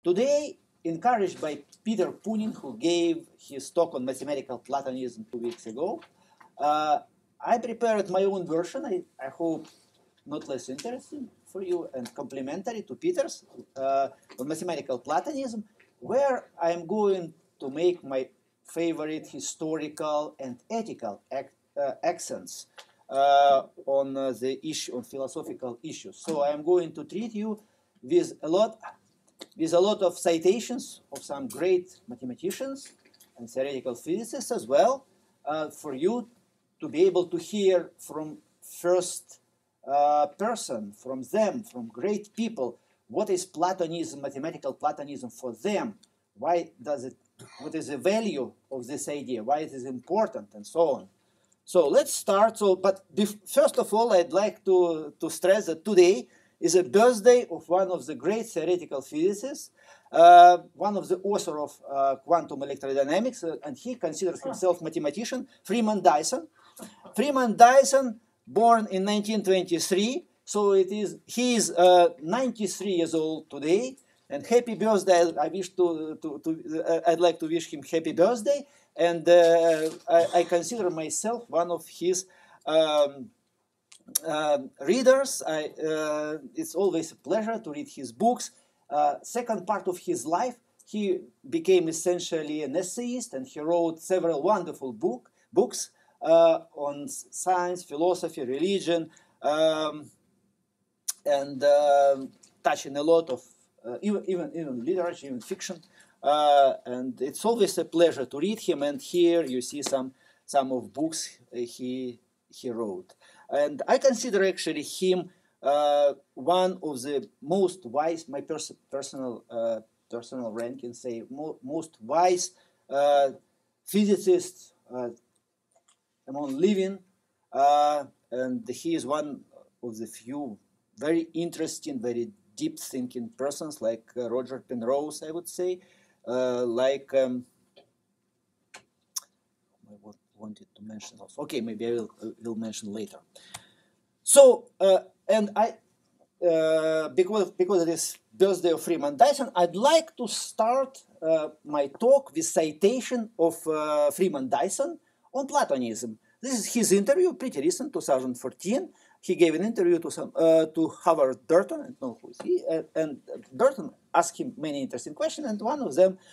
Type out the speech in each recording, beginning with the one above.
Today, encouraged by Peter Punin, who gave his talk on mathematical Platonism 2 weeks ago, I prepared my own version. I hope not less interesting for you and complementary to Peter's on mathematical Platonism, where I'm going to make my favorite historical and ethical accents on the issue, on philosophical issues. So I'm going to treat you with a lot of citations of some great mathematicians and theoretical physicists as well, for you to be able to hear from first person, from them, from great people, what is Platonism, mathematical Platonism for them, why does it, what is the value of this idea, why it is important, and so on. So let's start. But first of all, I'd like to stress that today is a birthday of one of the great theoretical physicists, one of the author of quantum electrodynamics, and he considers himself mathematician, Freeman Dyson. Freeman Dyson, born in 1923, so he is 93 years old today, and happy birthday! I'd like to wish him happy birthday, and I consider myself one of his readers. It's always a pleasure to read his books. Second part of his life, he became essentially an essayist, and he wrote several wonderful books on science, philosophy, religion, and touching a lot of even literature, even fiction. And it's always a pleasure to read him. And here you see some of books he wrote. And I consider actually him one of the most wise, my personal ranking, say, most wise physicists among living, and he is one of the few very interesting, very deep-thinking persons, like Roger Penrose, I would say, like I wanted to mention also. Okay, maybe I will mention later. So, and I, because it is birthday of Freeman Dyson, I'd like to start my talk with citation of Freeman Dyson on Platonism. This is his interview, pretty recent, 2014. He gave an interview to Howard Burton, I don't know who is he, and Burton asked him many interesting questions, and one of them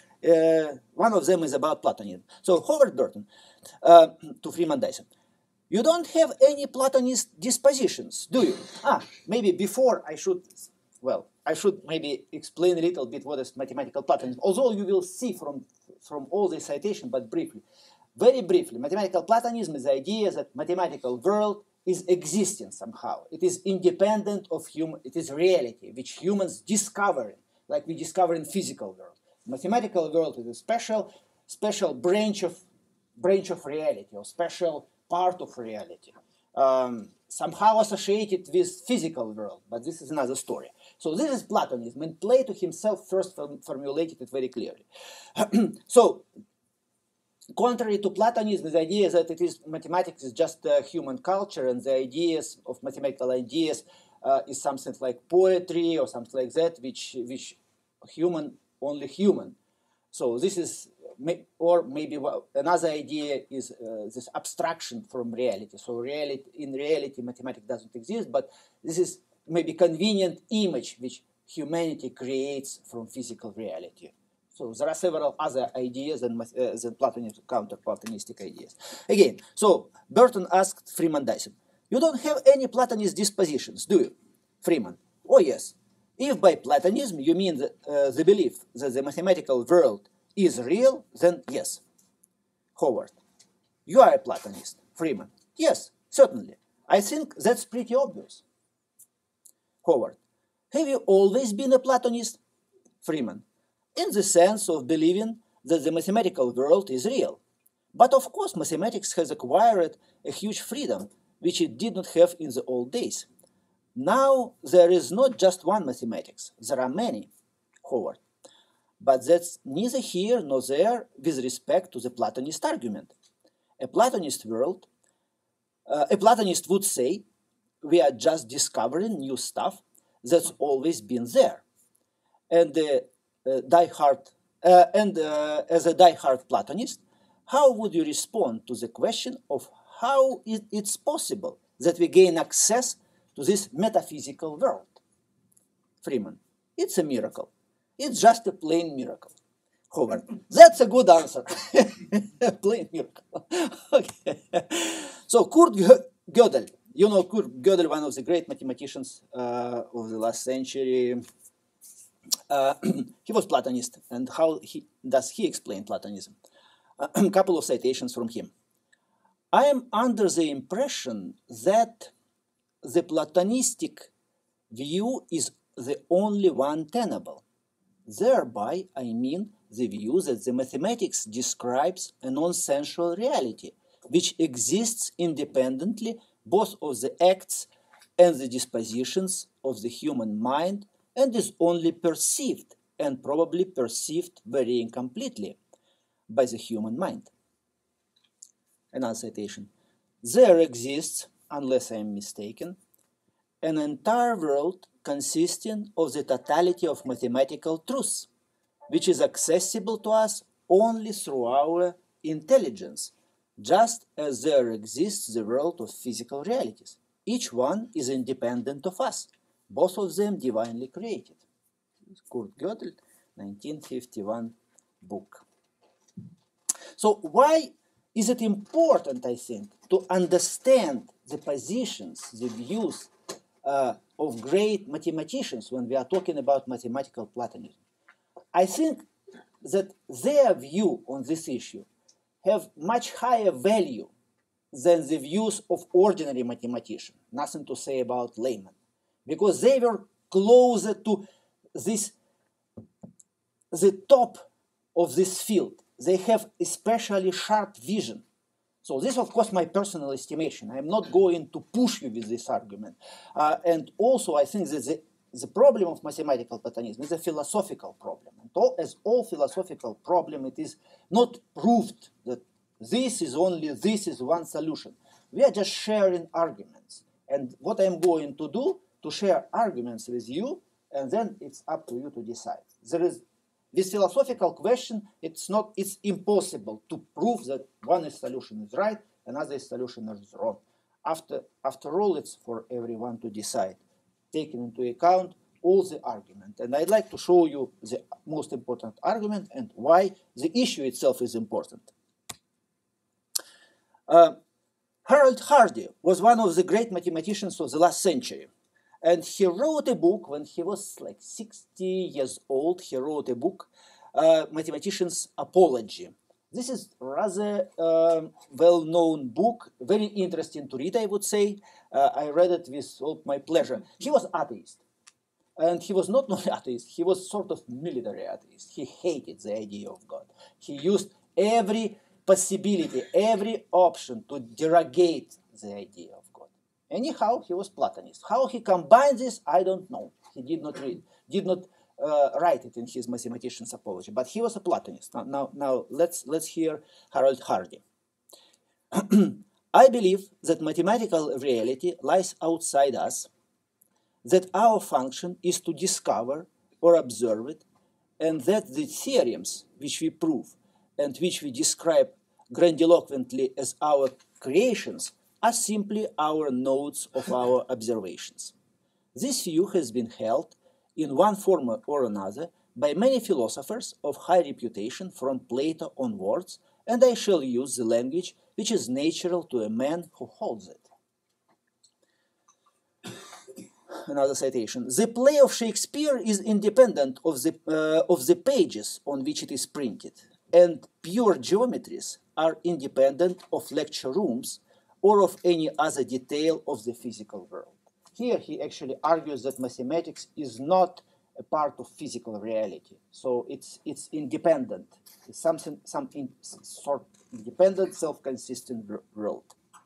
is about Platonism. So Howard Burton to Freeman Dyson: "You don't have any Platonist dispositions, do you?" Maybe before I should maybe explain a little bit what is mathematical Platonism, although you will see from all the citation, but briefly. Very briefly, mathematical Platonism is the idea that mathematical world is existing somehow. It is independent of human. It is reality which humans discover, like we discover in physical world. Mathematical world is a special branch of reality, or special part of reality, somehow associated with physical world. But this is another story. So this is Platonism, and Plato himself first formulated it very clearly. So, contrary to Platonism, the idea that mathematics is just human culture, and the ideas of mathematical ideas is something like poetry or something like that, which only human. So this is, or maybe another idea is this abstraction from reality. So in reality, mathematics doesn't exist, but this is maybe convenient image which humanity creates from physical reality. So there are several other ideas than Platonism, counter-Platonistic ideas. Again, so Burton asked Freeman Dyson, "You don't have any Platonist dispositions, do you?" Freeman: "Oh yes. If by Platonism you mean the belief that the mathematical world is real, then yes." Howard: "You are a Platonist." Freeman: "Yes, certainly. I think that's pretty obvious." Howard: "Have you always been a Platonist?" Freeman: "In the sense of believing that the mathematical world is real. But of course mathematics has acquired a huge freedom which it did not have in the old days. Now there is not just one mathematics, there are many." Howard: "But that's neither here nor there with respect to the Platonist argument. A Platonist would say, we are just discovering new stuff that's always been there. And the as a die-hard Platonist, how would you respond to the question of how it's possible that we gain access to this metaphysical world? Freeman: it's a miracle. It's just a plain miracle. Howard: that's a good answer. Plain miracle. Okay. So Kurt Gödel, you know Kurt Gödel, one of the great mathematicians of the last century. He was Platonist, and how does he explain Platonism? A couple of citations from him. I am under the impression that the Platonistic view is the only one tenable. Thereby, I mean the view that the mathematics describes a non-sensual reality, which exists independently both of the acts and the dispositions of the human mind, and is only perceived, and probably perceived very incompletely, by the human mind. Another citation. There exists, unless I am mistaken, an entire world consisting of the totality of mathematical truths, which is accessible to us only through our intelligence, just as there exists the world of physical realities. Each one is independent of us, both of them divinely created. Kurt Gödel, 1951 book. So why is it important, I think, to understand the positions, the views of great mathematicians when we are talking about mathematical Platonism? I think that their view on this issue have much higher value than the views of ordinary mathematicians, nothing to say about laymen, because they were closer to this, the top of this field. They have especially sharp vision. So this, of course, my personal estimation. I'm not going to push you with this argument. And also, I think that the problem of mathematical Platonism is a philosophical problem. And as all philosophical problem, it is not proved that this is one solution. We are just sharing arguments. And what I'm going to do, to share arguments with you, and then it's up to you to decide. There is this philosophical question, it's impossible to prove that one solution is right, another solution is wrong. After all, it's for everyone to decide, taking into account all the argument. And I'd like to show you the most important argument and why the issue itself is important. Harold Hardy was one of the great mathematicians of the last century. And he wrote a book when he was like 60 years old. He wrote a book, Mathematician's Apology. This is rather well-known book, very interesting to read, I would say. I read it with all my pleasure. He was atheist. And he was not only atheist, he was sort of military atheist. He hated the idea of God. He used every possibility, every option to derogate the idea of God. Anyhow, he was Platonist. How he combined this, I don't know. He did not write it in his Mathematician's Apology, but he was a Platonist. Now let's hear Harold Hardy. I believe that mathematical reality lies outside us, that our function is to discover or observe it, and that the theorems which we prove and which we describe grandiloquently as our creations are simply our notes of our observations. This view has been held in one form or another by many philosophers of high reputation from Plato onwards, and I shall use the language which is natural to a man who holds it. Another citation. The play of Shakespeare is independent of the pages on which it is printed, and pure geometries are independent of lecture rooms or of any other detail of the physical world. Here he actually argues that mathematics is not a part of physical reality, so it's independent. It's some sort of independent, self-consistent world.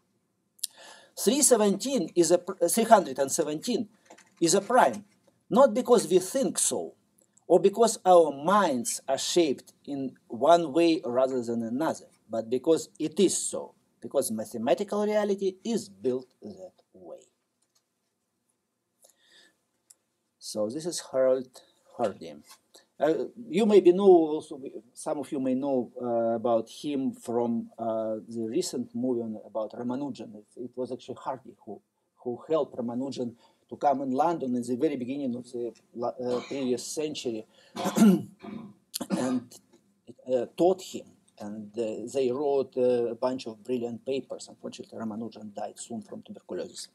317 is 317 is a prime, not because we think so, or because our minds are shaped in one way rather than another, but because it is so, because mathematical reality is built that way. So this is Harold Hardy. You maybe know also, some of you may know about him from the recent movie about Ramanujan. It was actually Hardy who helped Ramanujan to come in London in the very beginning of the previous century and taught him. And they wrote a bunch of brilliant papers. Unfortunately, Ramanujan died soon from tuberculosis.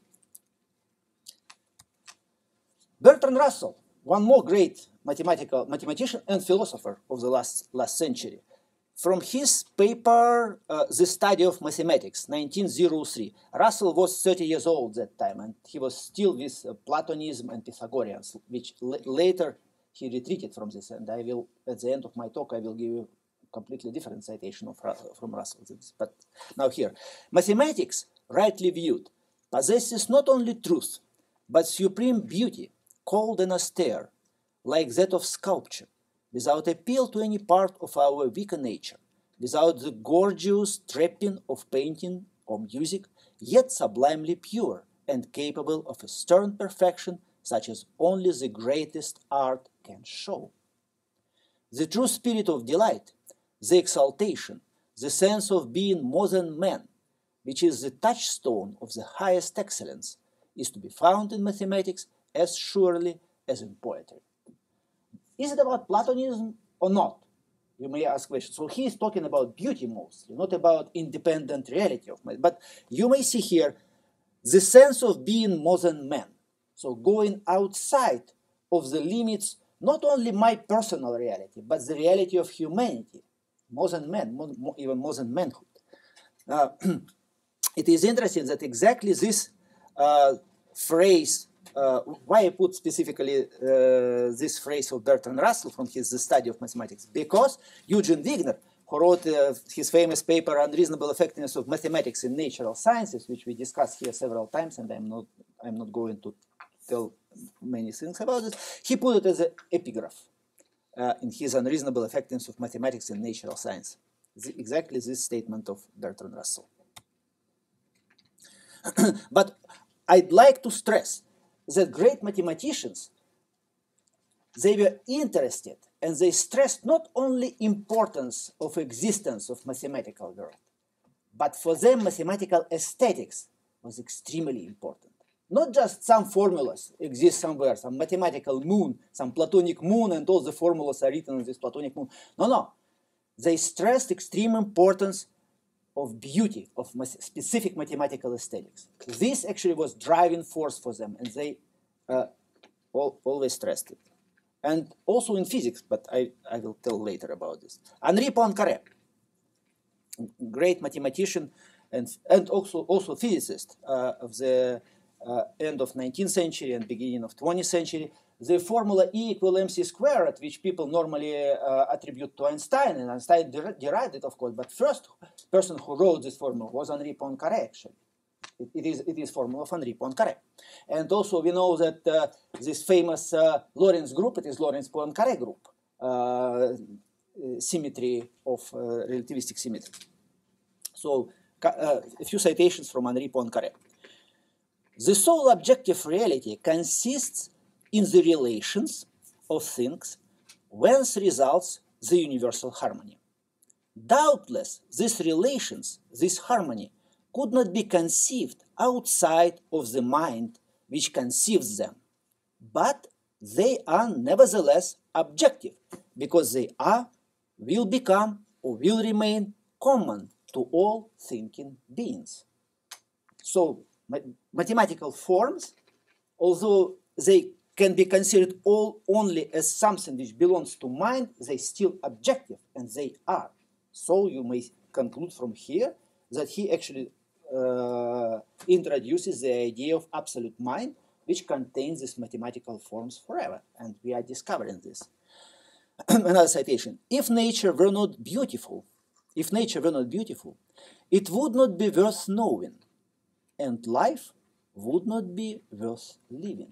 Bertrand Russell, one more great mathematician and philosopher of the last century. From his paper, The Study of Mathematics, 1903, Russell was 30 years old that time, and he was still with Platonism and Pythagoreans, which later he retreated from this. And I will, at the end of my talk, I will give you a completely different citation from Russell. But now here, mathematics, rightly viewed, possesses not only truth, but supreme beauty, cold and austere, like that of sculpture, without appeal to any part of our weaker nature, without the gorgeous trapping of painting or music, yet sublimely pure and capable of a stern perfection such as only the greatest art can show. The true spirit of delight, the exaltation, the sense of being more than man, which is the touchstone of the highest excellence, is to be found in mathematics as surely as in poetry. Is it about Platonism or not? You may ask questions. So he is talking about beauty mostly, not about independent reality of man. But you may see here the sense of being more than man. So going outside of the limits, not only my personal reality, but the reality of humanity, more than man, even more than manhood. It is interesting that exactly this phrase, why I put specifically this phrase of Bertrand Russell from his The Study of Mathematics, because Eugen Wigner, who wrote his famous paper Unreasonable Effectiveness of Mathematics in Natural Sciences, which we discussed here several times, and I'm not going to tell many things about it, he put it as an epigraph in his Unreasonable Effectiveness of Mathematics in Natural Science. Exactly this statement of Bertrand Russell. But I'd like to stress that great mathematicians, they were interested and they stressed not only importance of existence of mathematical world, but for them mathematical aesthetics was extremely important. Not just some formulas exist somewhere, some mathematical moon, some Platonic moon, and all the formulas are written on this Platonic moon. No. They stressed extreme importance of beauty, of specific mathematical aesthetics. This actually was driving force for them, and they always stressed it. And also in physics, but I will tell later about this. Henri Poincare, great mathematician and also physicist of the end of 19th century and beginning of 20th century. The formula E equal mc squared, which people normally attribute to Einstein, and Einstein derived it, of course, but first person who wrote this formula was Henri Poincare, actually. It is formula of Henri Poincare. And also we know that this famous Lorentz group, it is Lorentz-Poincare group, symmetry of relativistic symmetry. So a few citations from Henri Poincare. The sole objective reality consists in the relations of things whence results the universal harmony. Doubtless, these relations, this harmony, could not be conceived outside of the mind which conceives them, but they are nevertheless objective, because they are, will become, or will remain common to all thinking beings. So, mathematical forms, although they can be considered only as something which belongs to mind, they still objective, and they are. So you may conclude from here that he actually introduces the idea of absolute mind, which contains these mathematical forms forever, and we are discovering this. Another citation: if nature were not beautiful, it would not be worth knowing, and life would not be worth living.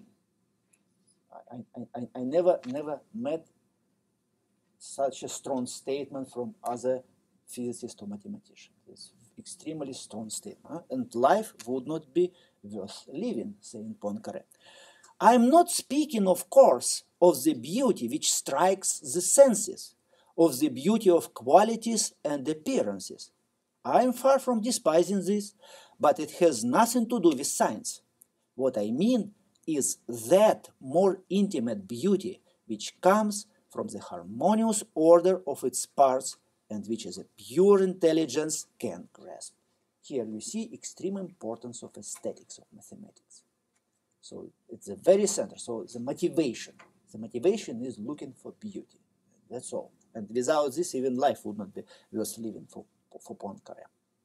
I never met such a strong statement from other physicists or mathematicians. It's extremely strong statement. And life would not be worth living, saying Poincare. I'm not speaking, of course, of the beauty which strikes the senses, of the beauty of qualities and appearances. I am far from despising this, but it has nothing to do with science. What I mean is that more intimate beauty which comes from the harmonious order of its parts and which is a pure intelligence can grasp. Here you see extreme importance of aesthetics of mathematics. So it's the very center. So the motivation is looking for beauty. That's all. And without this, even life would not be worth living for Poincare.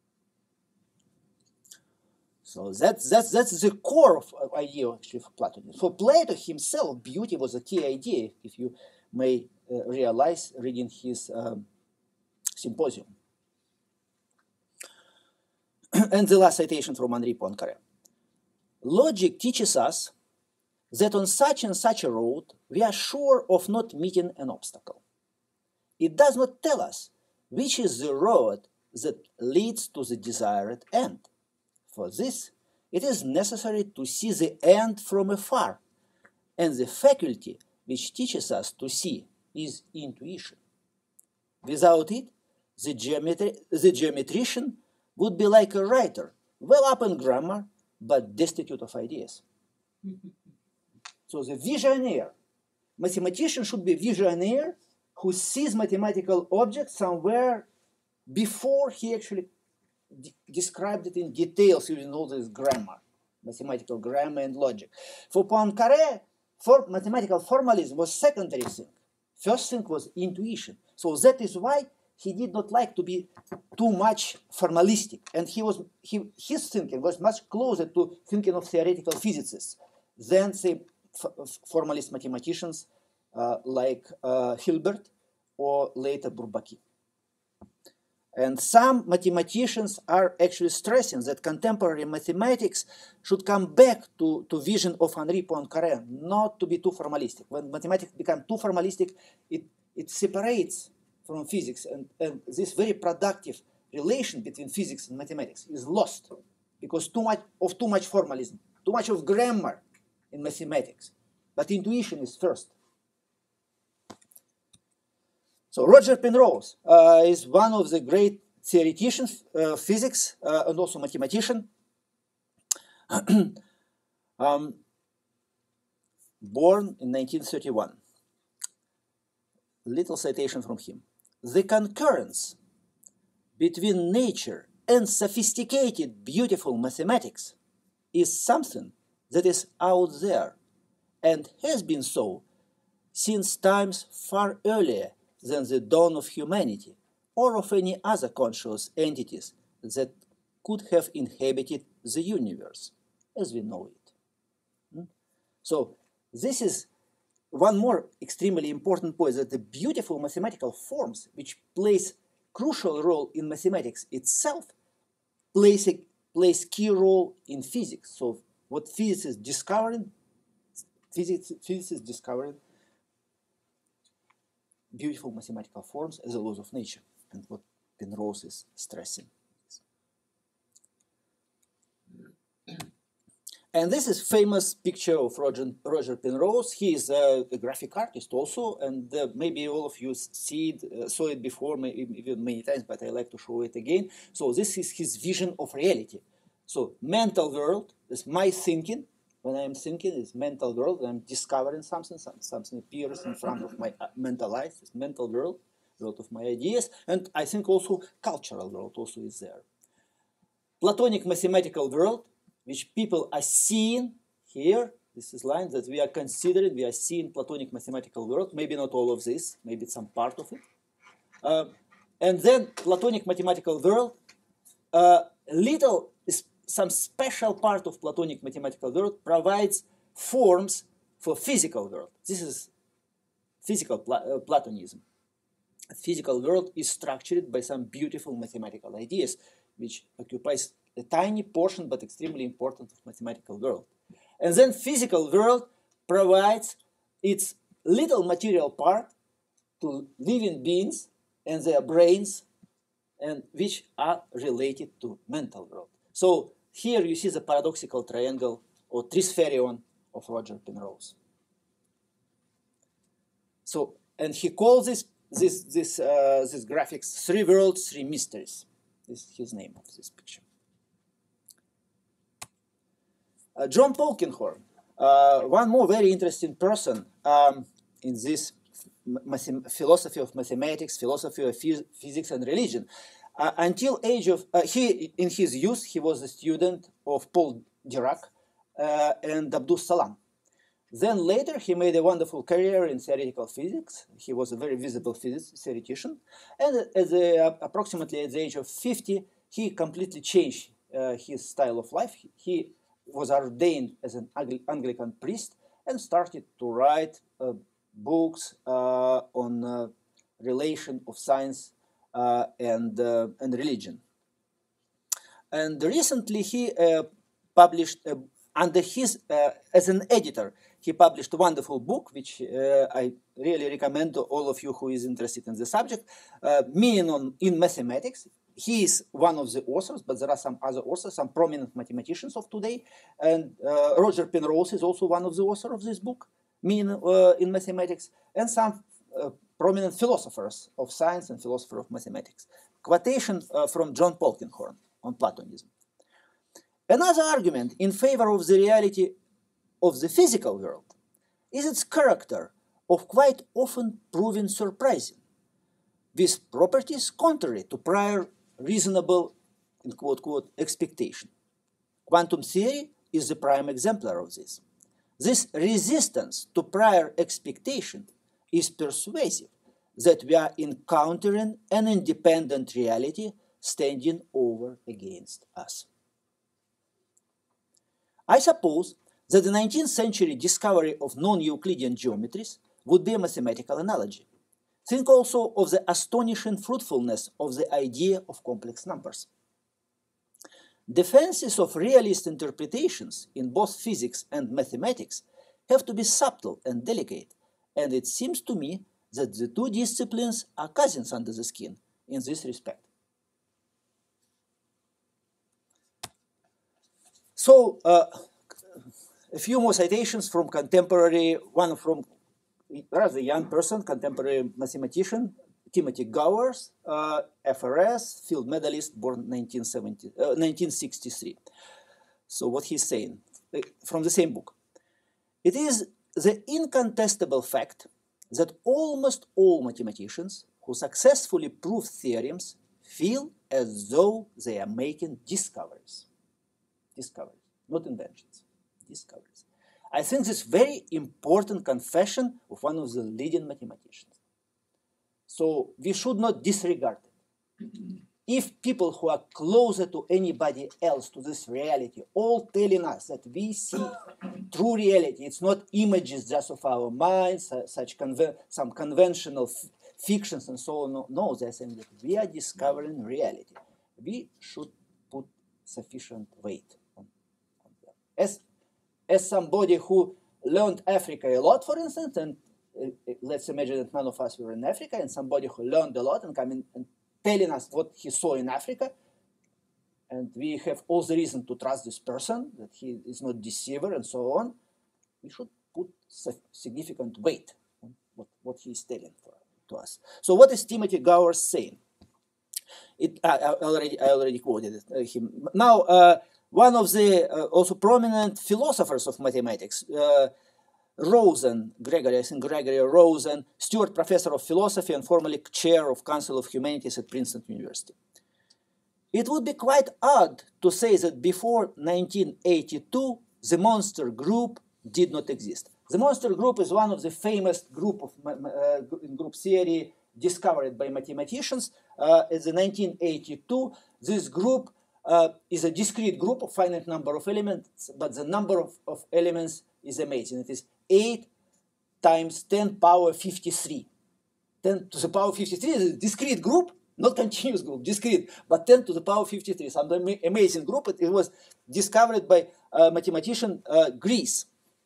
So that's the core of idea actually for Platonism. For Plato himself, beauty was a key idea, if you may realize reading his Symposium. And the last citation from Henri Poincare. Logic teaches us that on such and such a road we are sure of not meeting an obstacle. It does not tell us which is the road that leads to the desired end. For this, it is necessary to see the end from afar, and the faculty which teaches us to see is intuition. Without it, the geometrician would be like a writer, well up in grammar, but destitute of ideas. So the visionaire, mathematician should be a visionaire who sees mathematical objects somewhere before he actually described it in details using all this grammar, mathematical grammar and logic. For Poincare, mathematical formalism was secondary thing. First thing was intuition. So that is why he did not like to be too much formalistic. And his thinking was much closer to thinking of theoretical physicists than, say, formalist mathematicians like Hilbert or later Bourbaki. And some mathematicians are actually stressing that contemporary mathematics should come back to vision of Henri Poincare, not to be too formalistic. When mathematics become too formalistic, it separates from physics, and this very productive relation between physics and mathematics is lost because too much formalism, too much of grammar in mathematics. But intuition is first. So Roger Penrose is one of the great theoreticians of physics and also mathematician. Born in 1931. Little citation from him. The concurrence between nature and sophisticated, beautiful mathematics is something that is out there and has been so since times far earlier than the dawn of humanity or of any other conscious entities that could have inhabited the universe as we know it. So this is one more extremely important point, that the beautiful mathematical forms which plays crucial role in mathematics itself plays key role in physics. So what physicists discovering beautiful mathematical forms as the laws of nature, and what Penrose is stressing. And this is famous picture of Roger Penrose. He is a graphic artist also, and maybe all of you saw it before, maybe even many times, but I like to show it again. So this is his vision of reality. So mental world is my thinking. When I am thinking, it's mental world. I'm discovering something appears in front of my mental eyes. It's mental world of my ideas, and I think also cultural world also is there. Platonic mathematical world, which people are seeing here. This is line that we are considering. We are seeing Platonic mathematical world. Maybe not all of this. Maybe some part of it. And then Platonic mathematical world. Some special part of Platonic mathematical world provides forms for physical world. This is physical Platonism. A physical world is structured by some beautiful mathematical ideas, which occupies a tiny portion but extremely important of mathematical world. And then physical world provides its little material part to living beings and their brains, and which are related to mental world. So here you see the paradoxical triangle or trispherion of Roger Penrose. So, and he calls this graphics 3 worlds, 3 mysteries. This is his name of this picture. John Polkinghorne, one more very interesting person in this philosophy of mathematics, philosophy of physics and religion. Until age of, in his youth, he was a student of Paul Dirac and Abdus Salam. Then later, he made a wonderful career in theoretical physics. He was a very visible theoretician. And approximately at the age of 50, he completely changed his style of life. He was ordained as an Anglican priest and started to write books on relation of science and religion. And recently, he published under his as an editor. He published a wonderful book, which I really recommend to all of you who is interested in the subject, Meaning in Mathematics. He is one of the authors, but there are some other authors, some prominent mathematicians of today. And Roger Penrose is also one of the authors of this book, Meaning in Mathematics, and some prominent philosophers of science and philosophers of mathematics. Quotation from John Polkinghorne on Platonism. Another argument in favor of the reality of the physical world is its character of quite often proving surprising, with properties contrary to prior reasonable, in quote, expectation. Quantum theory is the prime exemplar of this. This resistance to prior expectation is persuasive that we are encountering an independent reality standing over against us. I suppose that the 19th century discovery of non-Euclidean geometries would be a mathematical analogy. Think also of the astonishing fruitfulness of the idea of complex numbers. Defenses of realist interpretations in both physics and mathematics have to be subtle and delicate, and it seems to me that the two disciplines are cousins under the skin in this respect. So, a few more citations from contemporary, one from rather young person, contemporary mathematician, Timothy Gowers, FRS, field medalist, born 1963. So what he's saying, from the same book. It is the incontestable fact that almost all mathematicians who successfully prove theorems feel as though they are making discoveries. Discoveries, not inventions, discoveries. I think this is very important confession of one of the leading mathematicians. So we should not disregard it. If people who are closer to anybody else to this reality, all telling us that we see true reality, it's not images just of our minds, some conventional fictions and so on. No, they're saying that we are discovering reality. We should put sufficient weight on them. As somebody who learned Africa a lot, for instance, and let's imagine that none of us were in Africa, and somebody who learned a lot and coming and telling us what he saw in Africa, and we have all the reason to trust this person, that he is not deceiver and so on, we should put significant weight on what he is telling to us. So what is Timothy Gowers saying? I already quoted him. Now, one of the also prominent philosophers of mathematics, Rosen, Gregory Rosen, Stewart Professor of Philosophy and formerly Chair of Council of Humanities at Princeton University. It would be quite odd to say that before 1982, the monster group did not exist. The monster group is one of the famous group theory discovered by mathematicians. In 1982, this group is a discrete group of finite number of elements, but the number of elements is amazing. It is 8 times 10 power 53. 10 to the power 53 is a discrete group, not continuous group, discrete, but 10 to the power 53. Some amazing group. It was discovered by mathematician Greece.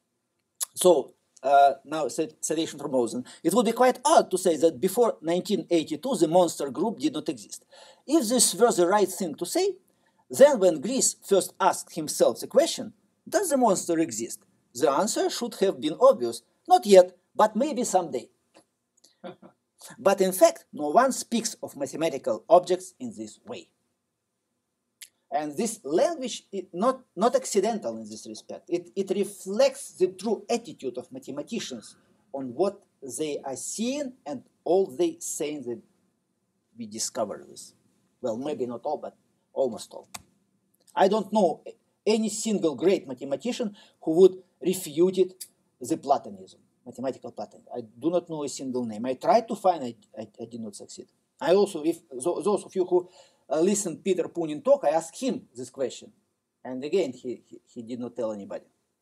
So now citation from Rosen. It would be quite odd to say that before 1982 the monster group did not exist. If this were the right thing to say, then when Greece first asked himself the question, does the monster exist? the answer should have been obvious. Not yet, but maybe someday. But in fact, no one speaks of mathematical objects in this way. And this language is not accidental in this respect. It reflects the true attitude of mathematicians on what they are seeing and all they saying that we discover this. Well, maybe not all, but almost all. I don't know any single great mathematician who would refute the Platonism, mathematical Platonism. I do not know a single name. I tried to find, I did not succeed. I also, if those of you who listened Peter Punin talk, I asked him this question. And again, he did not tell anybody.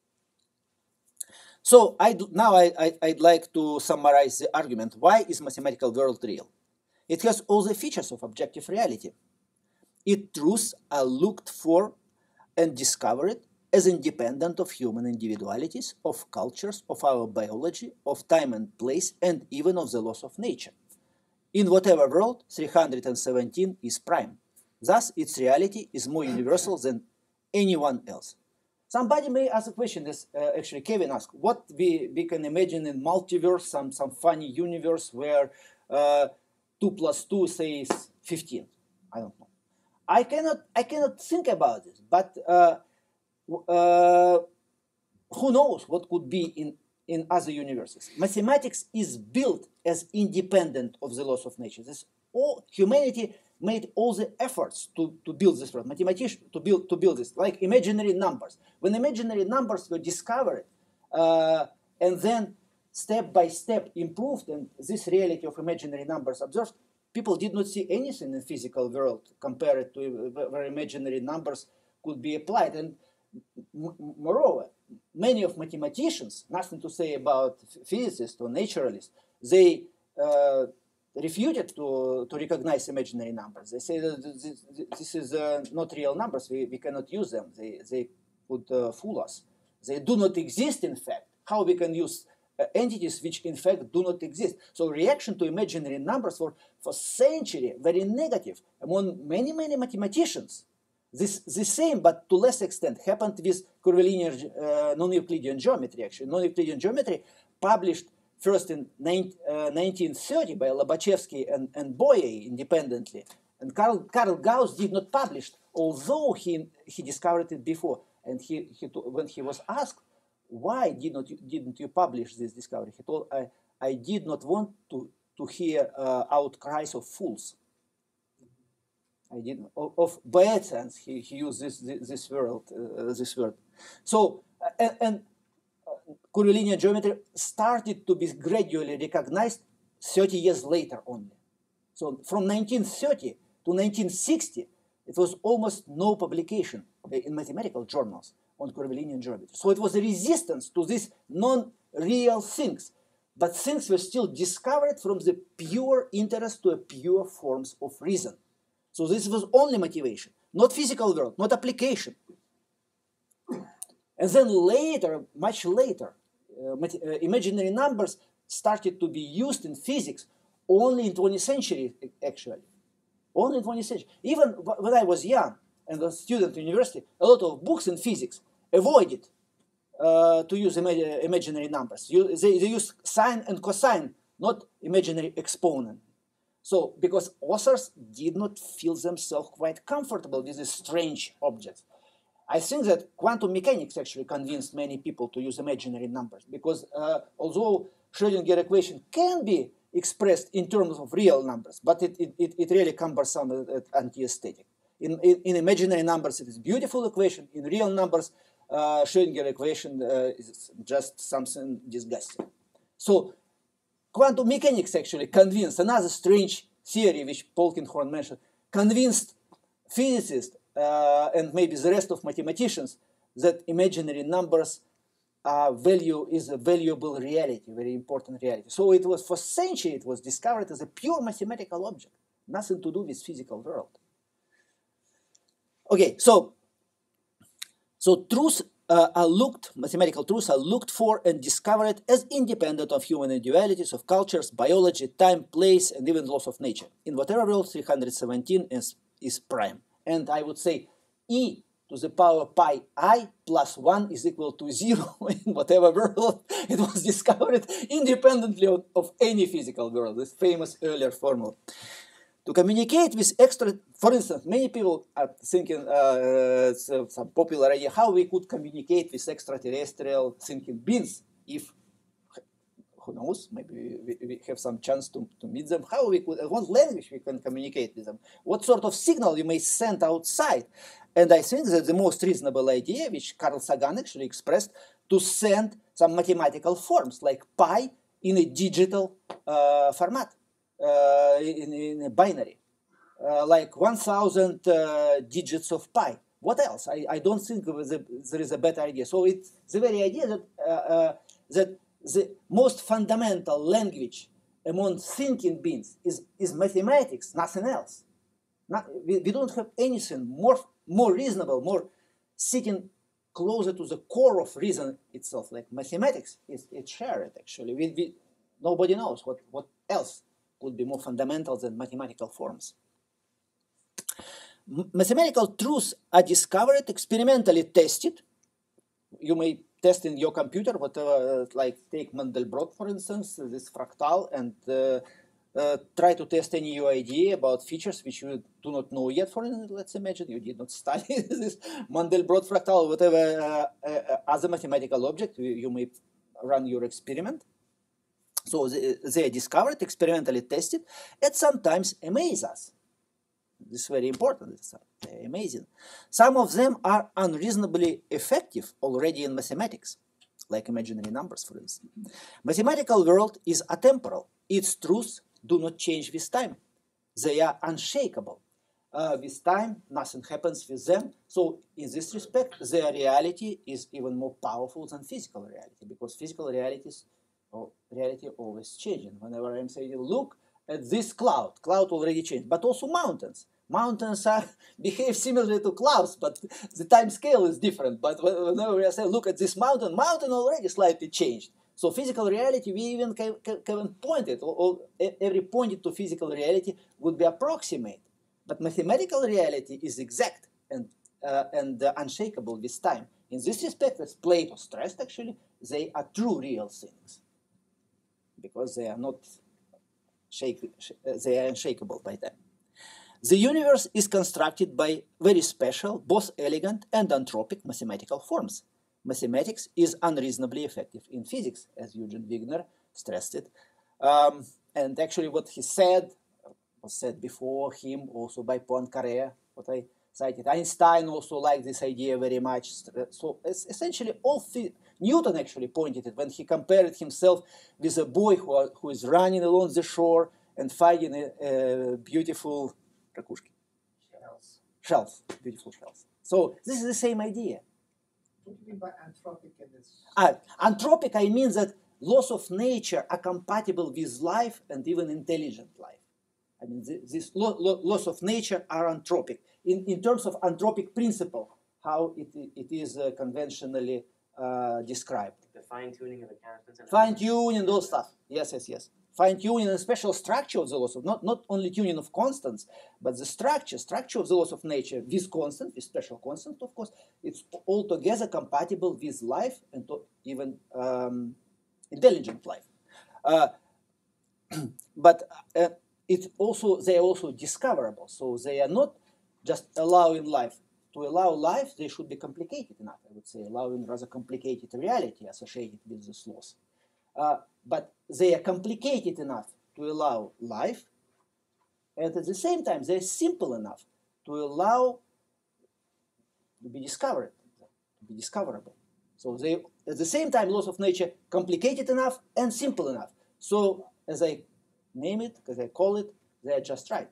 So now I'd like to summarize the argument. Why is mathematical world real? It has all the features of objective reality. Its truths are looked for and discovered as independent of human individualities, of cultures, of our biology, of time and place, and even of the laws of nature. In whatever world, 317 is prime. Thus, its reality is more universal than anyone else. Somebody may ask a question, as actually Kevin asked, what we can imagine in multiverse, some funny universe where 2 plus 2 says 15. I don't know. I cannot think about this, but who knows what could be in other universes. Mathematics is built as independent of the laws of nature. Humanity made all the efforts to build this world. Mathematicians to build this, like imaginary numbers. When imaginary numbers were discovered and then step by step improved, and this reality of imaginary numbers observed, people did not see anything in the physical world compared to where imaginary numbers could be applied. And moreover, many of mathematicians, nothing to say about physicists or naturalists, they refuted to recognize imaginary numbers. They say that this is not real numbers, we cannot use them, they could fool us. They do not exist in fact. How we can use entities which in fact do not exist? So reaction to imaginary numbers for centuries very negative among many mathematicians. The same, but to less extent, happened with curvilinear non-Euclidean geometry. Actually, non-Euclidean geometry, published first in 1930 by Lobachevsky and Boyer independently, and Karl Gauss did not publish, although he discovered it before. And when he was asked, why didn't you publish this discovery, he told, I did not want to hear outcries of fools. I didn't, of bad sense, he used this word. So, and curvilinear geometry started to be gradually recognized 30 years later only. So from 1930 to 1960, it was almost no publication in mathematical journals on curvilinear geometry. So it was a resistance to these non-real things, but things were still discovered from the pure interest to a pure forms of reason. So this was only motivation, not physical world, not application. And then later, much later, imaginary numbers started to be used in physics only in 20th century, actually. Only in 20th century. Even when I was young and a student at university, a lot of books in physics avoided to use imaginary numbers. They used sine and cosine, not imaginary exponent. So, because authors did not feel themselves quite comfortable with these strange objects. I think that quantum mechanics actually convinced many people to use imaginary numbers, because although Schrödinger equation can be expressed in terms of real numbers, but it really cumbersome and anti-aesthetic. In imaginary numbers, it is a beautiful equation. In real numbers, Schrödinger equation is just something disgusting. So, quantum mechanics actually convinced, another strange theory which Polkinghorne mentioned, convinced physicists and maybe the rest of mathematicians that imaginary numbers is a valuable reality, very important reality. So it was, for centuries, it was discovered as a pure mathematical object, nothing to do with physical world. Okay, so truths mathematical truths are looked for and discovered as independent of human individualities, of cultures, biology, time, place, and even laws of nature. In whatever world, 317 is prime. And I would say E to to the power pi I plus 1 is equal to 0 in whatever world it was discovered, independently of any physical world, this famous Euler formula. To communicate with extra, for instance, many people are thinking some popular idea how we could communicate with extraterrestrial thinking beings if, who knows, maybe we have some chance to meet them, how we could, what language we can communicate with them, what sort of signal you may send outside. And I think that the most reasonable idea, which Carl Sagan actually expressed, to send some mathematical forms like pi in a digital format, in a binary, like 1,000 digits of pi. What else? I don't think there is a better idea. So it's the very idea that that the most fundamental language among thinking beings is mathematics, nothing else. We don't have anything more reasonable, more sitting closer to the core of reason itself, like mathematics. It's shared, actually. Nobody knows what else could be more fundamental than mathematical forms. Mathematical truths are discovered, experimentally tested. You may test in your computer, whatever, like take Mandelbrot, for instance, this fractal, and try to test any new idea about features which you do not know yet. For instance, let's imagine you did not study this Mandelbrot fractal, whatever other mathematical object, you may run your experiment. So they are discovered, experimentally tested, and sometimes amaze us. This is very important. They're amazing. Some of them are unreasonably effective already in mathematics, like imaginary numbers, for instance. Mathematical world is atemporal. Its truths do not change with time. They are unshakable. With time, nothing happens with them. So in this respect, their reality is even more powerful than physical reality, because physical reality always changing. Whenever I'm saying, look at this cloud already changed, but also mountains. Mountains behave similarly to clouds, but the time scale is different. But whenever we say, look at this mountain already slightly changed. So physical reality, we even can point it, or every point to physical reality would be approximate. But mathematical reality is exact and unshakable with time. In this respect, as Plato stressed, actually, they are true real things, because they are not they are unshakable by time. The universe is constructed by very special, both elegant and anthropic mathematical forms. Mathematics is unreasonably effective in physics, as Eugen Wigner stressed it. And actually what he said was said before him also by Poincare, what I cited. Einstein also liked this idea very much. So essentially Newton actually pointed it when he compared himself with a boy who is running along the shore and finding a beautiful shells, beautiful shells. So this is the same idea. What do you mean by anthropic in this? Anthropic, I mean that laws of nature are compatible with life and even intelligent life. I mean, these laws of nature are anthropic. In terms of anthropic principle, how it is conventionally described. The fine-tuning of the constants. Fine-tuning, those stuff. Yes. Fine-tuning and special structure of the laws of, not only tuning of constants, but the structure of the laws of nature with constant, with special constant, of course, it's altogether compatible with life and even intelligent life. But they are also discoverable, so they are not just allowing life. To allow life, they should be complicated enough, I would say, allowing rather complicated reality associated with these laws. But they are complicated enough to allow life, and at the same time, they're simple enough to allow to be discovered, to be discoverable. So they, at the same time, laws of nature, complicated enough and simple enough. So as I name it, as I call it, they are just right.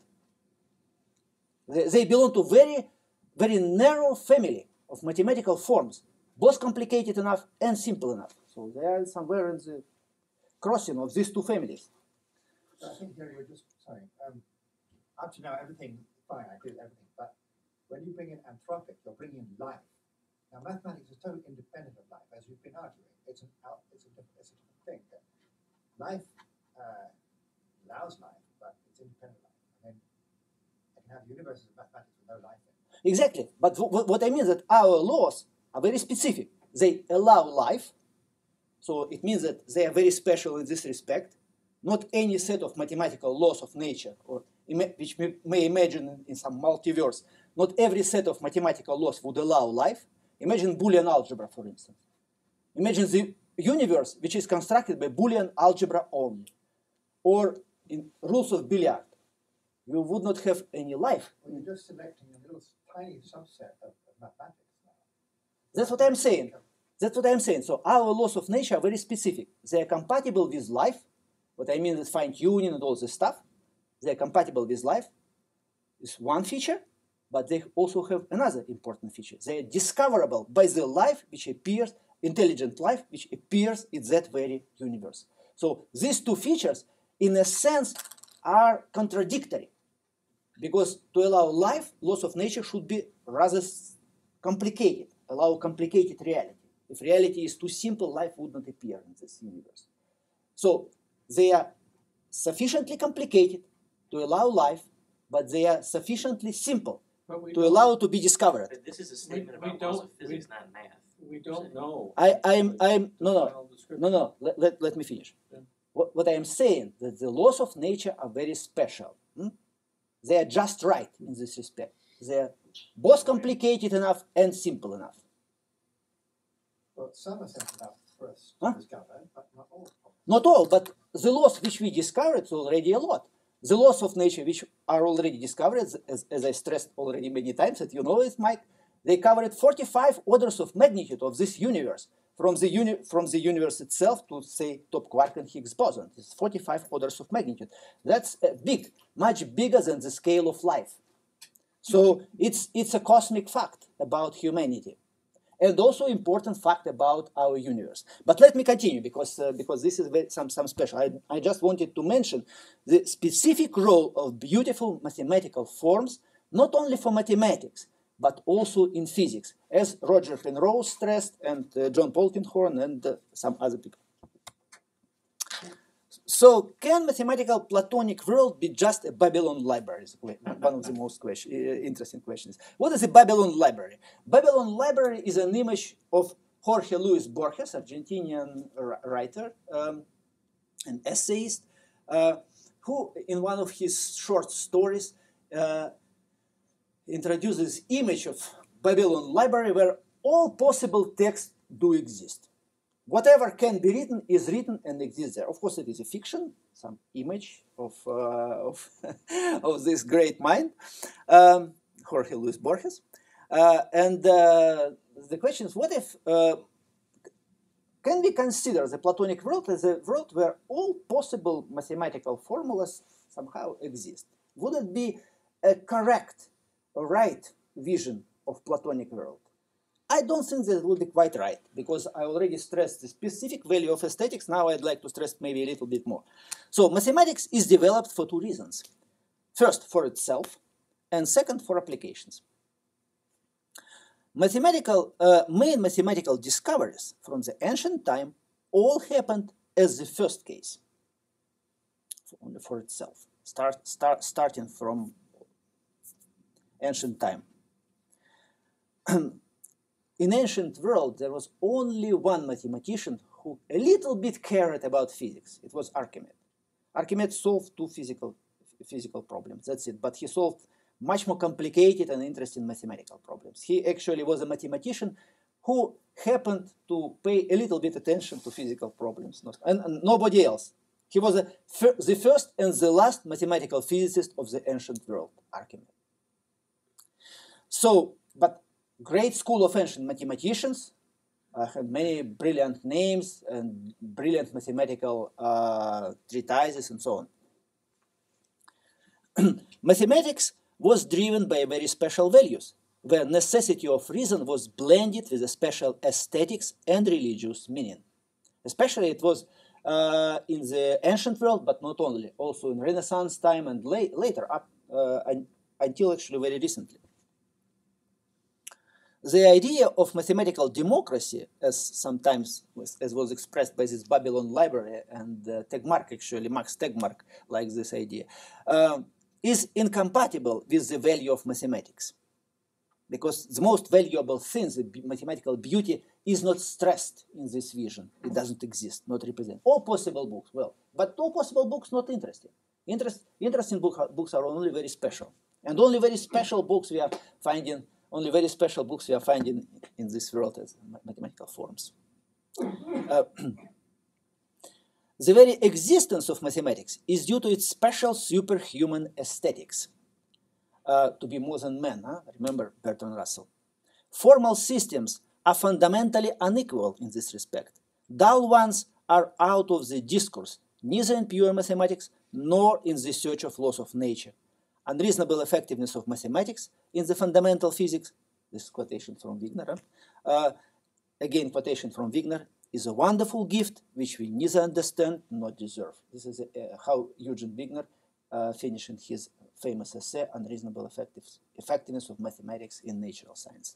They belong to very, very narrow family of mathematical forms, both complicated enough and simple enough. So they are somewhere in the crossing of these two families. I think here you're just, sorry, up to now everything, fine, I agree with everything, but when you bring in anthropic, you're bringing in life. Now mathematics is totally independent of life, as you've been arguing. It's a different thing. Life allows life, but it's independent of life. I mean, I can have universes of mathematics with no life in it. Exactly. But what I mean is that our laws are very specific. They allow life. So it means that they are very special in this respect. Not any set of mathematical laws of nature, or which we may imagine in some multiverse. Not every set of mathematical laws would allow life. Imagine Boolean algebra, for instance. Imagine the universe which is constructed by Boolean algebra only, or in rules of billiard. You would not have any life. Well, you're just selecting a little tiny subset of mathematics now. That's what I'm saying. That's what I'm saying. So our laws of nature are very specific. They are compatible with life. What I mean is fine-tuning and all this stuff. They are compatible with life. It's one feature, but they also have another important feature. They are discoverable by the life which appears, intelligent life, which appears in that very universe. So these two features, in a sense, are contradictory. Because to allow life, laws of nature should be rather complicated, allow complicated reality. If reality is too simple, life would not appear in this universe. So they are sufficiently complicated to allow life, but they are sufficiently simple to allow it to be discovered. But this is a statement about laws of physics, not math. We don't know. No. Let me finish. Yeah. What I am saying that the laws of nature are very special. They are just right in this respect. They are both complicated enough and simple enough. Well, some are simple enough for us to discover, but not all. Not all, but the laws which we discovered is already a lot. The laws of nature which are already discovered, as I stressed already many times, that you know it, Mike, they covered 45 orders of magnitude of this universe, from the universe itself to, say, top quark and Higgs boson. It's 45 orders of magnitude. That's big, much bigger than the scale of life. So it's a cosmic fact about humanity, and also important fact about our universe. But let me continue because this is some special. I just wanted to mention the specific role of beautiful mathematical forms, not only for mathematics, but also in physics, as Roger Penrose stressed, and John Polkinghorne, and some other people. So, can mathematical Platonic world be just a Babylon library? One of the most interesting questions. What is a Babylon library? Babylon library is an image of Jorge Luis Borges, Argentinian writer and essayist, who, in one of his short stories, introduces image of Babylon library where all possible texts do exist. Whatever can be written is written and exists there. Of course, it is a fiction, some image of this great mind, Jorge Luis Borges. And the question is, what if, can we consider the Platonic world as a world where all possible mathematical formulas somehow exist? Would it be a correct, a right vision of Platonic world? I don't think that it would be quite right, because I already stressed the specific value of aesthetics. Now I'd like to stress maybe a little bit more. So mathematics is developed for two reasons. First, for itself, and second, for applications. Main mathematical discoveries from the ancient time all happened as the first case, only for itself, starting from ancient time. In ancient world, there was only one mathematician who a little bit cared about physics. It was Archimedes. Archimedes solved two physical problems. That's it. But he solved much more complicated and interesting mathematical problems. He actually was a mathematician who happened to pay a little bit attention to physical problems, and nobody else. He was the first and the last mathematical physicist of the ancient world, Archimedes. So, but great school of ancient mathematicians had many brilliant names and brilliant mathematical treatises and so on. Mathematics was driven by very special values, where necessity of reason was blended with a special aesthetics and religious meaning. Especially it was in the ancient world, but not only, also in Renaissance time and later, up until actually very recently. The idea of mathematical democracy, as sometimes as was expressed by this Babylon library, and Tegmark, actually, Max Tegmark likes this idea, is incompatible with the value of mathematics. because the most valuable thing, the mathematical beauty, is not stressed in this vision. It doesn't exist, not represent. All possible books, well, but all possible books not interesting. Interesting books are only very special. And only very special books we are finding, in this world as mathematical forms. The very existence of mathematics is due to its special superhuman aesthetics. To be more than man, huh? Remember Bertrand Russell. Formal systems are fundamentally unequal in this respect. Dull ones are out of the discourse, neither in pure mathematics nor in the search of laws of nature. Unreasonable effectiveness of mathematics in the fundamental physics, this is quotation from Wigner, again quotation from Wigner, is a wonderful gift which we neither understand nor deserve. This is how Eugene Wigner finishing his famous essay, Unreasonable Effectiveness of Mathematics in Natural Science.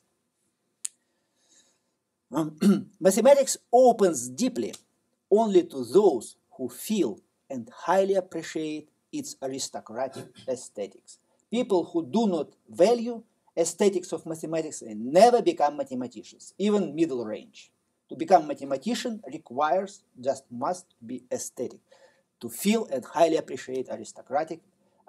Mathematics opens deeply only to those who feel and highly appreciate its aristocratic aesthetics. People who do not value aesthetics of mathematics and never become mathematicians, even middle range. To become mathematician requires, must be aesthetic. To feel and highly appreciate aristocratic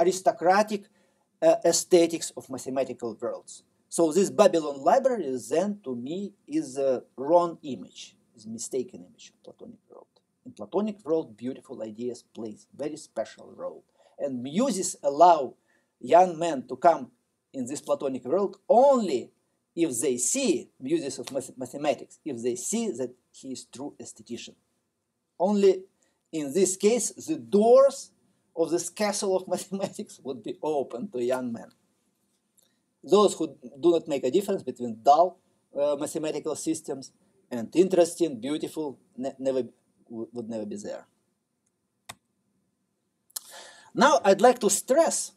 aesthetics of mathematical worlds. So this Babylon library then, to me, is a wrong image, is a mistaken image of Platonic world. In Platonic world, beautiful ideas play a very special role. And muses allow young men to come in this Platonic world only if they see, muses of mathematics, if they see that he is true aesthetician. Only in this case, the doors of this castle of mathematics would be open to young men. Those who do not make a difference between dull mathematical systems and interesting, beautiful, would never be there. Now I'd like to stress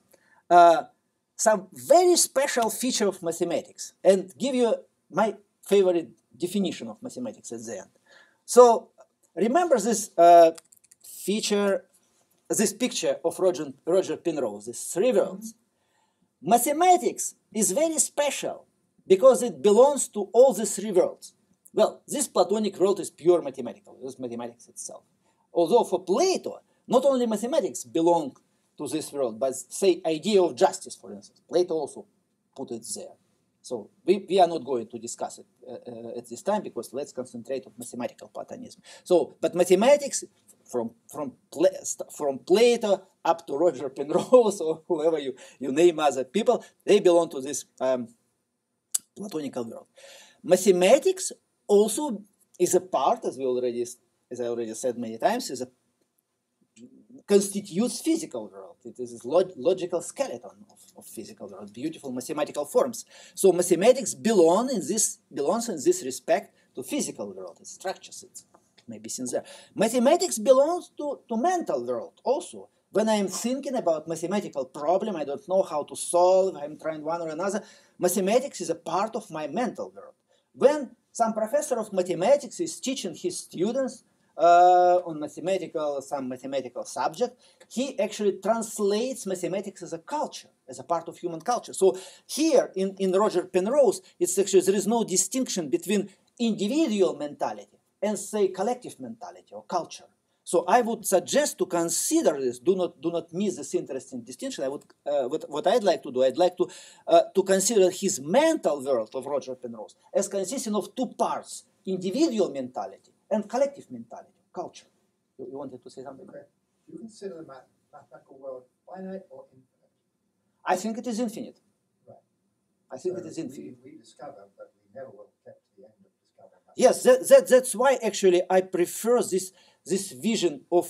some very special feature of mathematics and give you my favorite definition of mathematics at the end. So remember this feature, this picture of Roger Penrose, these three worlds. Mathematics is very special because it belongs to all these three worlds. Well, this Platonic world is pure mathematical, it is mathematics itself. Although for Plato, not only mathematics belong to this world, but say idea of justice, for instance. Plato also put it there. So we are not going to discuss it at this time because let's concentrate on mathematical Platonism. So, but mathematics from Plato up to Roger Penrose or whoever you name other people, they belong to this Platonical world. Mathematics also is a part, as I already said many times, constitutes physical world. It is a logical skeleton of physical world, beautiful mathematical forms. So mathematics belongs in this respect to physical world. It structures it. Maybe since there. Mathematics belongs to mental world also. When I am thinking about mathematical problem, I don't know how to solve, I'm trying one or another, mathematics is a part of my mental world. When some professor of mathematics is teaching his students on some mathematical subject, he actually translates mathematics as a culture, as a part of human culture. So here in Roger Penrose, it's actually, there is no distinction between individual mentality and say collective mentality or culture. So I would suggest to consider this. Do not miss this interesting distinction. I would what I'd like to do. I'd like to consider his mental world of Roger Penrose as consisting of two parts: individual mentality and collective mentality, culture. You wanted to say something? Okay. Do you consider the mathematical world finite or infinite? I think it is infinite. Right. I think it is infinite. We discover, but we never will get to the end of discovering. Yes, that's why actually I prefer this vision of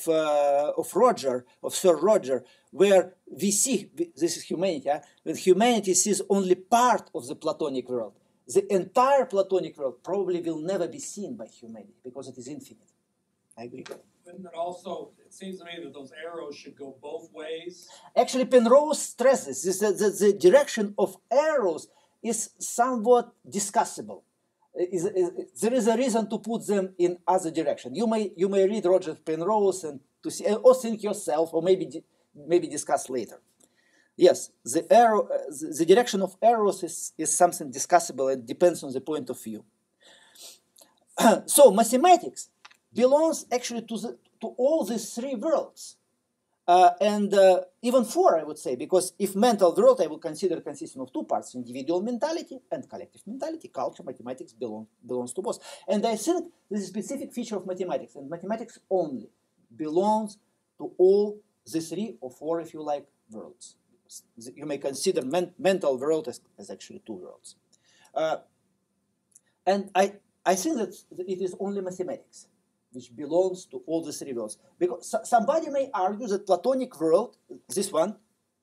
Sir Roger, where we see, this is humanity, when humanity sees only part of the Platonic world. The entire Platonic world probably will never be seen by humanity because it is infinite. I agree. Wouldn't it also, it seems to me that those arrows should go both ways? Actually, Penrose stresses the direction of arrows is somewhat discussable. There is a reason to put them in other direction. You may read Roger Penrose and to see, or think yourself, or maybe discuss later. Yes, the arrow, the direction of arrows is something discussable and depends on the point of view. So mathematics belongs actually to all these three worlds. And even four, I would say, because if mental world I would consider consisting of two parts, individual mentality and collective mentality, culture, mathematics belongs to both. And I think this is a specific feature of mathematics, and mathematics only belongs to all the three or four, if you like, worlds. You may consider mental world as actually two worlds. And I think that it is only mathematics which belongs to all the three worlds. Because somebody may argue that Platonic world, this one,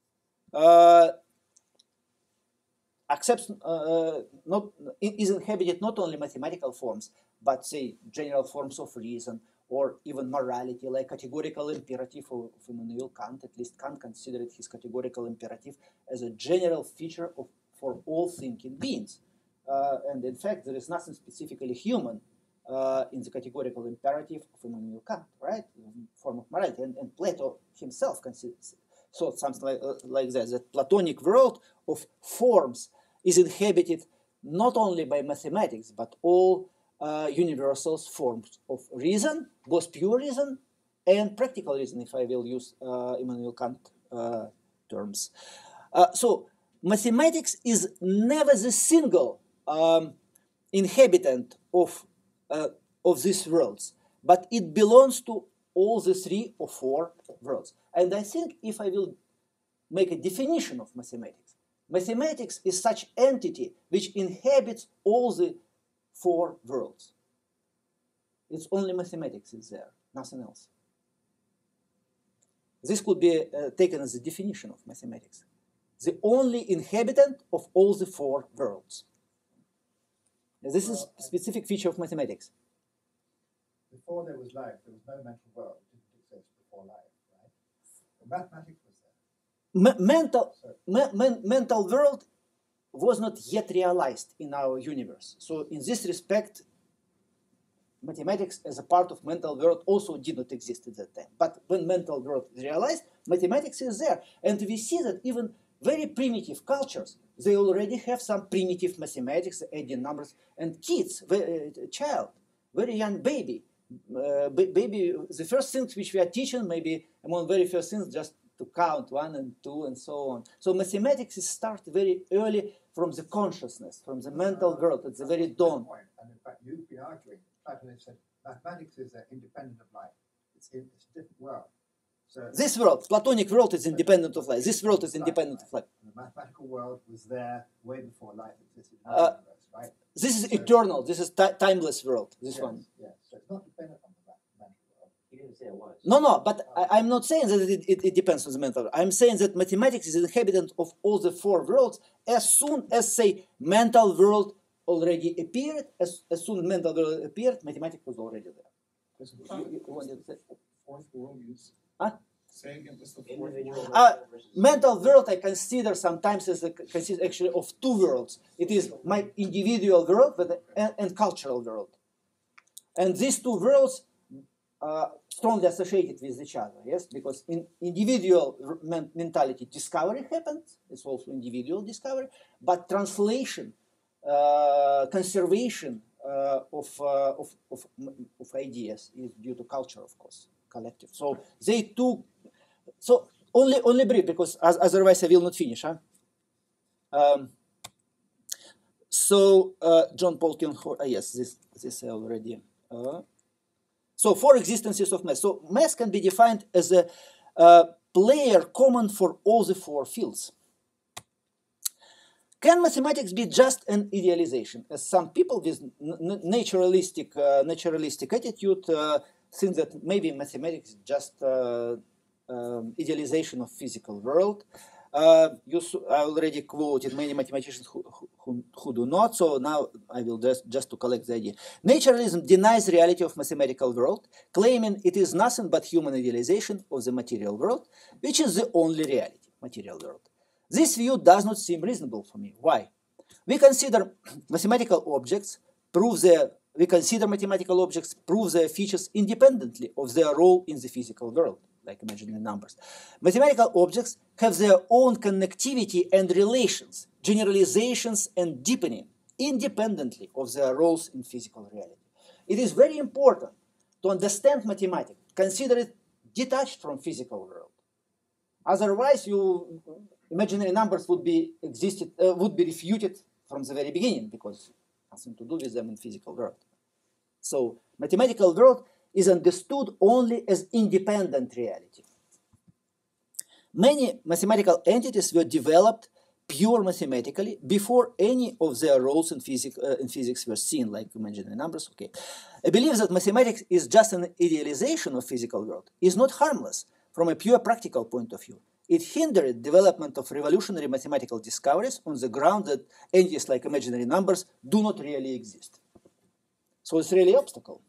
accepts is inhabited not only mathematical forms, but say general forms of reason or even morality, like categorical imperative of Immanuel Kant. At least Kant considered his categorical imperative as a general feature for all thinking beings. And in fact, there is nothing specifically human in the categorical imperative of Immanuel Kant, right? Form of morality. And Plato himself thought something like that, that Platonic world of forms is inhabited not only by mathematics, but all universal forms of reason, both pure reason and practical reason, if I will use Immanuel Kant terms. So mathematics is never the single inhabitant of these worlds, but it belongs to all the three or four worlds. And I think if I will make a definition of mathematics, mathematics is such entity which inhabits all the four worlds. It's only mathematics is there, nothing else. This could be taken as the definition of mathematics. The only inhabitant of all the four worlds. This is a specific feature of mathematics. Before there was life, there was no mental world. It didn't exist before life, right? The mathematics was there. Mental world was not yet realized in our universe. So in this respect, mathematics as a part of mental world also did not exist at that time. But when mental world is realized, mathematics is there. And we see that even very primitive cultures, they already have some primitive mathematics, adding numbers, and kids, child, very young baby. Baby, the first things which we are teaching, maybe among very first things, just to count 1 and 2 and so on. So mathematics starts very early from the consciousness, from the mental world, at the very dawn. And in fact, you've been arguing, Platonist said, mathematics is independent of life. It's a different world. So this world, Platonic world, is independent of life. This world is independent of life. The mathematical world was there way before life existed in the universe, right? This is eternal. This is timeless world. This one. Yes. So it's not dependent on the mental world. You didn't say it was. No. But I'm not saying that it depends on the mental world. I'm saying that mathematics is inhabitant of all the four worlds. As soon as, say, mental world already appeared, as soon as mental world appeared, mathematics was already there. You wanted to say? Fourth world use. Huh? Say again, what's the fourth Individual world? versus Mental world I consider sometimes as consists actually of two worlds. It is my individual world and cultural world. And these two worlds are strongly associated with each other, yes? Because in individual mentality, discovery happens. It's also individual discovery. But translation, conservation of ideas is due to culture, of course. Collective. So they took. So only brief, because otherwise I will not finish. Huh? John Paul yes, this I already. So four existences of math. So math can be defined as a player common for all the four fields. Can mathematics be just an idealization? As some people with naturalistic attitude think that maybe mathematics is just idealization of physical world. I already quoted many mathematicians who do not, so now I will just to collect the idea. Naturalism denies reality of mathematical world, claiming it is nothing but human idealization of the material world, which is the only reality, material world. This view does not seem reasonable for me. Why? We consider mathematical objects prove their features independently of their role in the physical world. like imaginary numbers. Mathematical objects have their own connectivity and relations, generalizations and deepening, independently of their roles in physical reality. It is very important to understand mathematics, consider it detached from physical world. Otherwise, imaginary numbers would be refuted from the very beginning because nothing to do with them in physical world. So mathematical world is understood only as independent reality. Many mathematical entities were developed pure mathematically before any of their roles in physics were seen, like imaginary numbers. Okay, a belief that mathematics is just an idealization of physical world is not harmless from a pure practical point of view. It hindered development of revolutionary mathematical discoveries on the ground that entities like imaginary numbers do not really exist. So it's really an obstacle.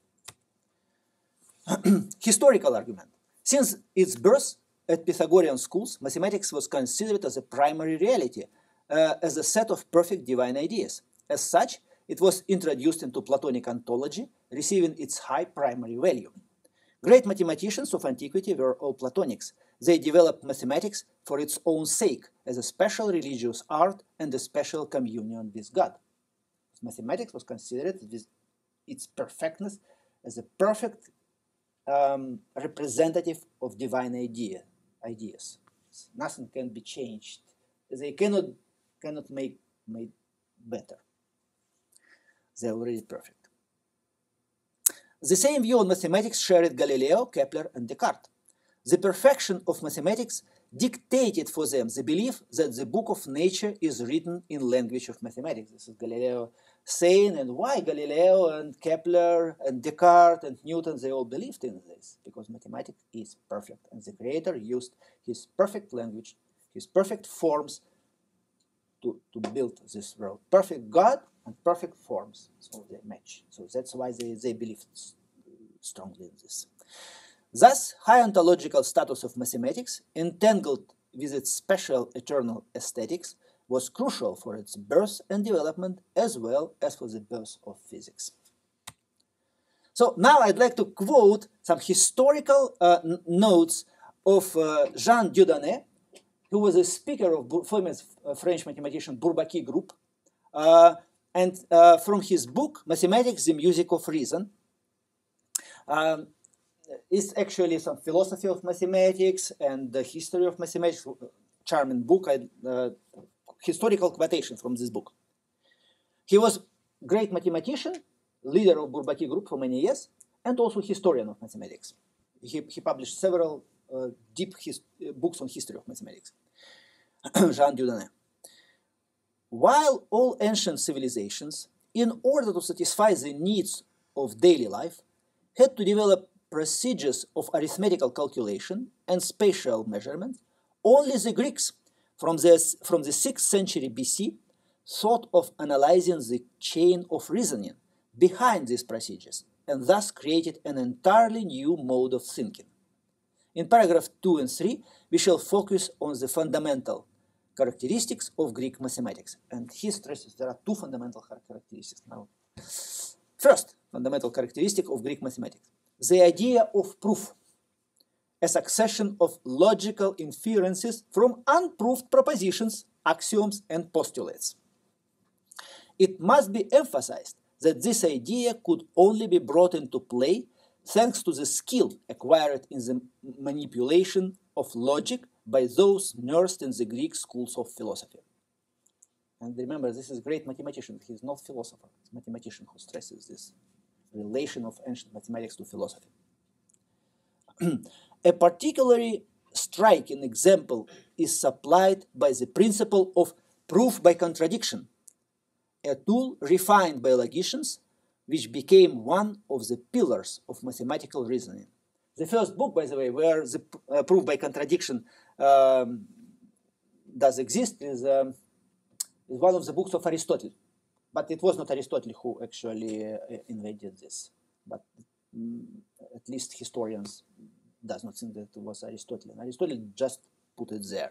Historical argument. Since its birth at Pythagorean schools, mathematics was considered as a primary reality, as a set of perfect divine ideas. As such, it was introduced into Platonic ontology, receiving its high primary value. Great mathematicians of antiquity were all Platonics. They developed mathematics for its own sake, as a special religious art and a special communion with God. Mathematics was considered with its perfectness as a perfect representative of divine ideas. Nothing can be changed. They cannot make better. They're already perfect. The same view on mathematics shared Galileo, Kepler, and Descartes. The perfection of mathematics dictated for them the belief that the book of nature is written in language of mathematics. This is Galileo saying, and why Galileo and Kepler and Descartes and Newton, they all believed in this, because mathematics is perfect, and the creator used his perfect language, his perfect forms to build this world. Perfect God and perfect forms, so they match. So that's why they believed strongly in this. Thus, high ontological status of mathematics, entangled with its special eternal aesthetics, was crucial for its birth and development, as well as for the birth of physics. So now I'd like to quote some historical notes of Jean Dieudonne, who was a speaker of famous French mathematician Bourbaki group, and from his book, Mathematics, the Music of Reason. It's actually some philosophy of mathematics and the history of mathematics, charming book, historical quotation from this book. He was great mathematician, leader of Bourbaki group for many years, and also historian of mathematics. He published several deep books on history of mathematics. Jean Dieudonne. While all ancient civilizations, in order to satisfy the needs of daily life, had to develop procedures of arithmetical calculation and spatial measurement, only the Greeks, from the 6th century BC, thought of analyzing the chain of reasoning behind these procedures, and thus created an entirely new mode of thinking. In paragraph 2 and 3, we shall focus on the fundamental characteristics of Greek mathematics. And he stresses there are two fundamental characteristics now. First, fundamental characteristic of Greek mathematics: the idea of proof, a succession of logical inferences from unproved propositions, axioms, and postulates. It must be emphasized that this idea could only be brought into play thanks to the skill acquired in the manipulation of logic by those nursed in the Greek schools of philosophy. And remember, this is a great mathematician. He is not a philosopher. It's a mathematician who stresses this relation of ancient mathematics to philosophy. A particularly striking example is supplied by the principle of proof by contradiction, a tool refined by logicians, which became one of the pillars of mathematical reasoning. The first book, by the way, where the proof by contradiction does exist is one of the books of Aristotle. But it was not Aristotle who actually invented this. But at least historians does not think that it was Aristotle. Aristotle just put it there.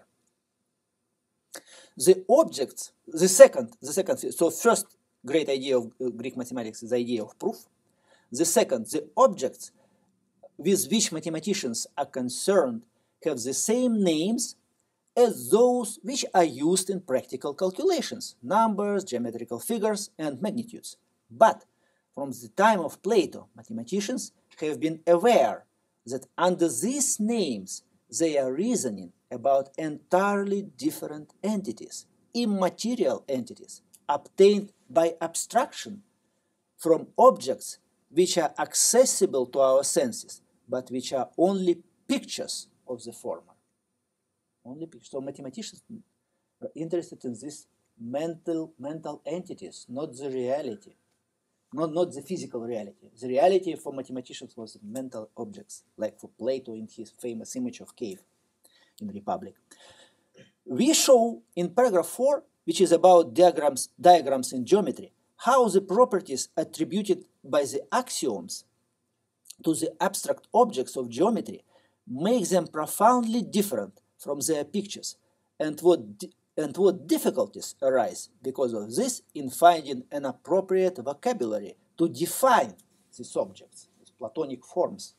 The objects, the second, so first great idea of Greek mathematics is the idea of proof. The second, the objects with which mathematicians are concerned have the same names as those which are used in practical calculations, numbers, geometrical figures, and magnitudes. But from the time of Plato, mathematicians have been aware that under these names they are reasoning about entirely different entities, immaterial entities, obtained by abstraction from objects which are accessible to our senses, but which are only pictures of the former. Only pictures. So mathematicians are interested in these mental entities, not the reality, not the physical reality. The reality for mathematicians was mental objects, like for Plato in his famous image of cave in Republic. We show in paragraph 4, which is about diagrams in geometry, how the properties attributed by the axioms to the abstract objects of geometry make them profoundly different from their pictures, and what difficulties arise because of this in finding an appropriate vocabulary to define these objects, these Platonic forms.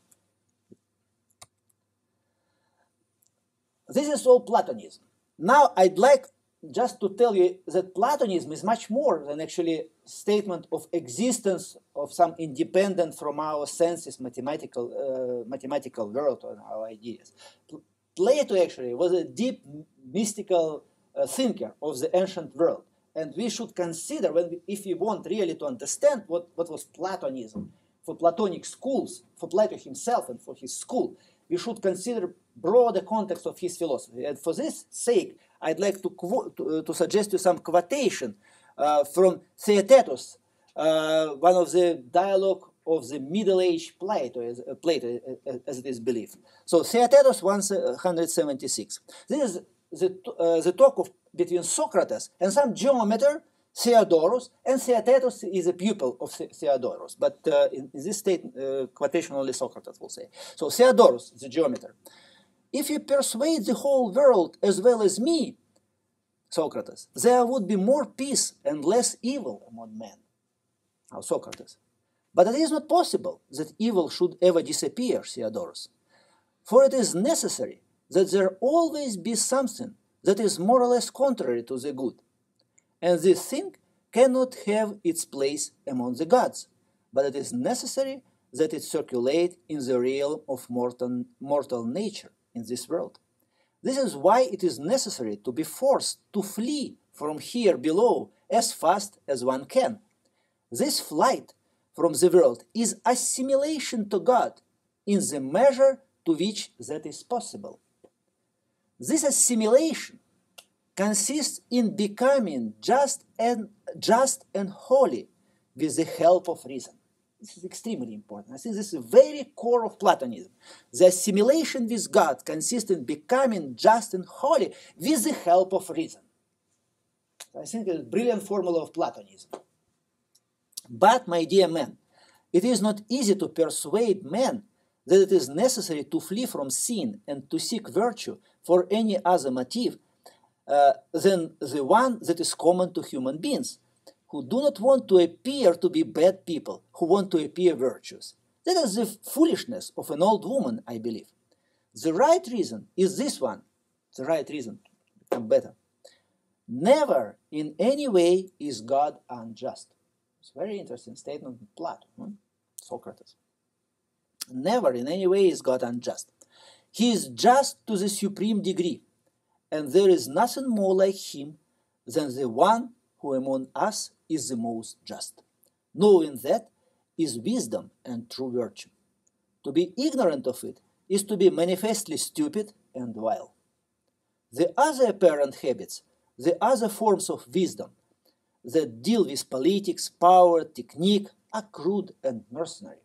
This is all Platonism. Now I'd like just to tell you that Platonism is much more than actually statement of existence of some independent from our senses mathematical world or our ideas. Plato actually was a deep mystical thinker of the ancient world, and we should consider, if we want really to understand what was Platonism, for Platonic schools, for Plato himself and for his school, we should consider broader context of his philosophy. And for this sake, I'd like to suggest you some quotation from Theaetetus, one of the dialogue of the middle-aged Plato, as it is believed. So Theaetetus 176. This is the talk between Socrates and some geometer, Theodorus, and Theaetetus is a pupil of Theodorus. But in this quotation only Socrates will say. So Theodorus, the geometer, if you persuade the whole world as well as me, Socrates, there would be more peace and less evil among men. Now, Socrates. But it is not possible that evil should ever disappear, Theodorus. For it is necessary that there always be something that is more or less contrary to the good. And this thing cannot have its place among the gods, but it is necessary that it circulate in the realm of mortal nature in this world. This is why it is necessary to be forced to flee from here below as fast as one can. This flight from the world is assimilation to God in the measure to which that is possible. This assimilation consists in becoming just and holy with the help of reason. This is extremely important. I think this is the very core of Platonism. The assimilation with God consists in becoming just and holy with the help of reason. I think it's a brilliant formula of Platonism. But, my dear man, it is not easy to persuade men that it is necessary to flee from sin and to seek virtue for any other motive than the one that is common to human beings, who do not want to appear to be bad people, who want to appear virtuous. That is the foolishness of an old woman, I believe. The right reason is this one. The right reason to become better. Never in any way is God unjust. It's a very interesting statement in Plato, Socrates. Never in any way is God unjust. He is just to the supreme degree, and there is nothing more like him than the one who among us is the most just. Knowing that is wisdom and true virtue. To be ignorant of it is to be manifestly stupid and vile. The other apparent habits, the other forms of wisdom that deal with politics, power, technique, are crude and mercenary.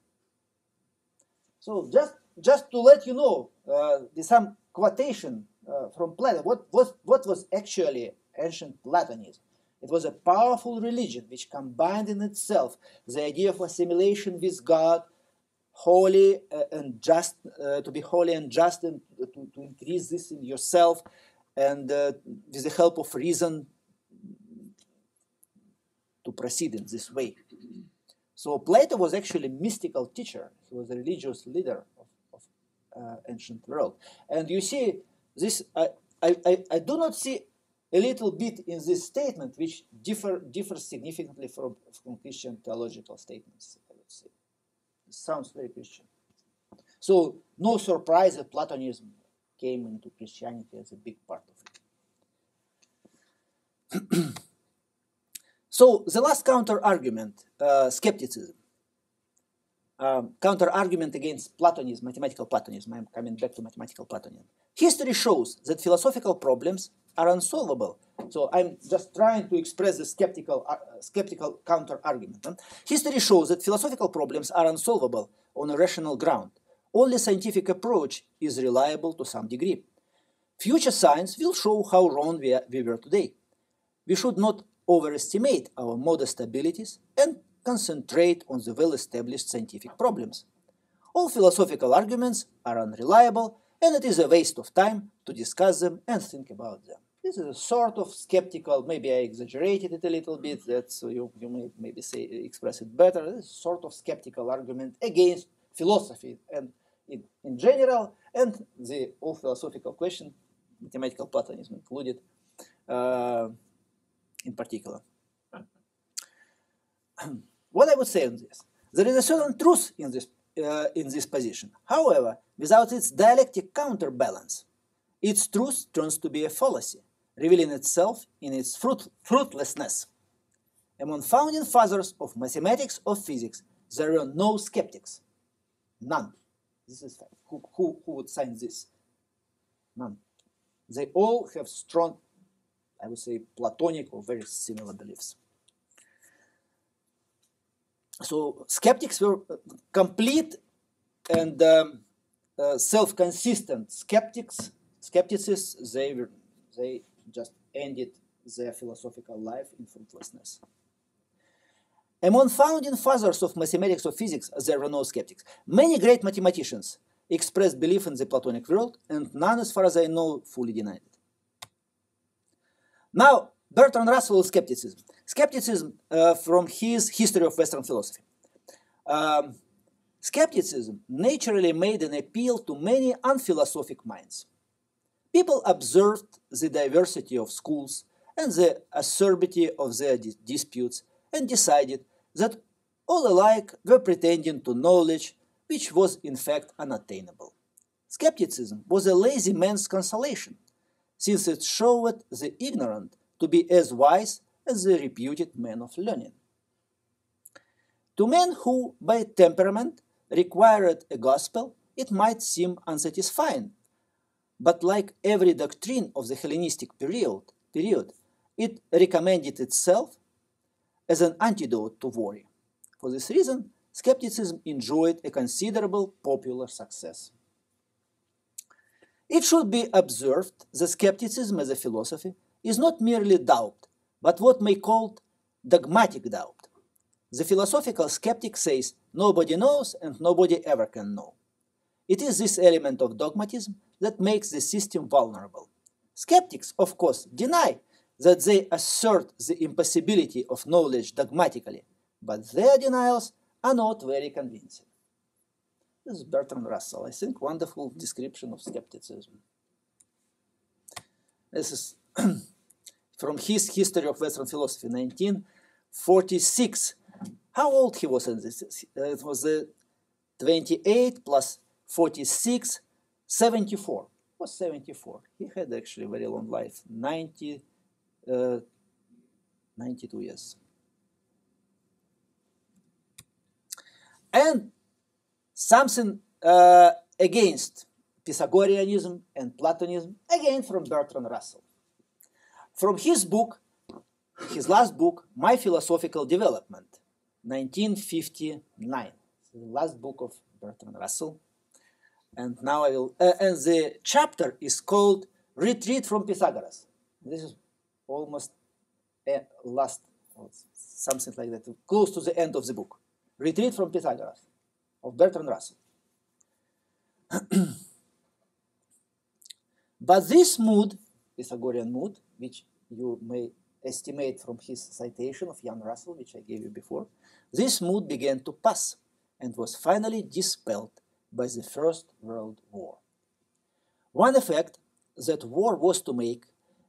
So just to let you know, some quotation from Plato, what was actually ancient Platonism. It was a powerful religion which combined in itself the idea of assimilation with God, holy and just, to be holy and just, and to increase this in yourself, and with the help of reason to proceed in this way. So Plato was actually a mystical teacher. He was a religious leader ancient world. And you see this. I do not see a little bit in this statement which differs significantly from Christian theological statements, I would say. It sounds very Christian. So no surprise that Platonism came into Christianity as a big part of it. So the last counter-argument, skepticism. Counter-argument against Platonism, mathematical Platonism. I'm coming back to mathematical Platonism. History shows that philosophical problems are unsolvable. So I'm just trying to express the skeptical counter-argument. History shows that philosophical problems are unsolvable on a rational ground. Only scientific approach is reliable to some degree. Future science will show how wrong we were today. We should not overestimate our modest abilities and concentrate on the well-established scientific problems. All philosophical arguments are unreliable, and it is a waste of time to discuss them and think about them. This is a sort of skeptical, maybe I exaggerated it a little bit, so you may maybe express it better. This is a sort of skeptical argument against philosophy and in general, and the all philosophical question, mathematical Platonism included, in particular. What I would say on this? There is a certain truth in this position. However, without its dialectic counterbalance, its truth turns to be a fallacy, revealing itself in its fruitlessness. Among founding fathers of mathematics or physics, there were no skeptics. None. This is fact. Who would sign this? None. They all have strong, I would say, Platonic or very similar beliefs. So skeptics were complete and self-consistent skeptics. They just ended their philosophical life in fruitlessness. Among founding fathers of mathematics or physics, there were no skeptics. Many great mathematicians expressed belief in the Platonic world, and none, as far as I know, fully denied it. Now, Bertrand Russell's skepticism. Skepticism from his History of Western Philosophy. Skepticism naturally made an appeal to many unphilosophic minds. People observed the diversity of schools and the acerbity of their disputes and decided that all alike were pretending to knowledge which was in fact unattainable. Skepticism was a lazy man's consolation, since it showed the ignorant to be as wise as the reputed men of learning. To men who, by temperament, required a gospel, it might seem unsatisfying, but like every doctrine of the Hellenistic period, it recommended itself as an antidote to worry. For this reason, skepticism enjoyed a considerable popular success. It should be observed that skepticism as a philosophy is not merely doubt, but what may be called dogmatic doubt. The philosophical skeptic says nobody knows and nobody ever can know. It is this element of dogmatism that makes the system vulnerable. Skeptics, of course, deny that they assert the impossibility of knowledge dogmatically, but their denials are not very convincing. This is Bertrand Russell, I think, wonderful description of skepticism. This is from his History of Western Philosophy, 1946. How old he was in this? It was 28 plus 46, 74. It was 74. He had actually a very long life, 92 years. And something against Pythagoreanism and Platonism, again from Bertrand Russell. From his book, his last book, My Philosophical Development, 1959. The last book of Bertrand Russell. And now I will, and the chapter is called Retreat from Pythagoras. This is almost last, something like that, close to the end of the book. Retreat from Pythagoras of Bertrand Russell. But this mood, Pythagorean mood, which you may estimate from his citation of Jan Russell, which I gave you before, this mood began to pass and was finally dispelled by the First World War. One effect that war was to make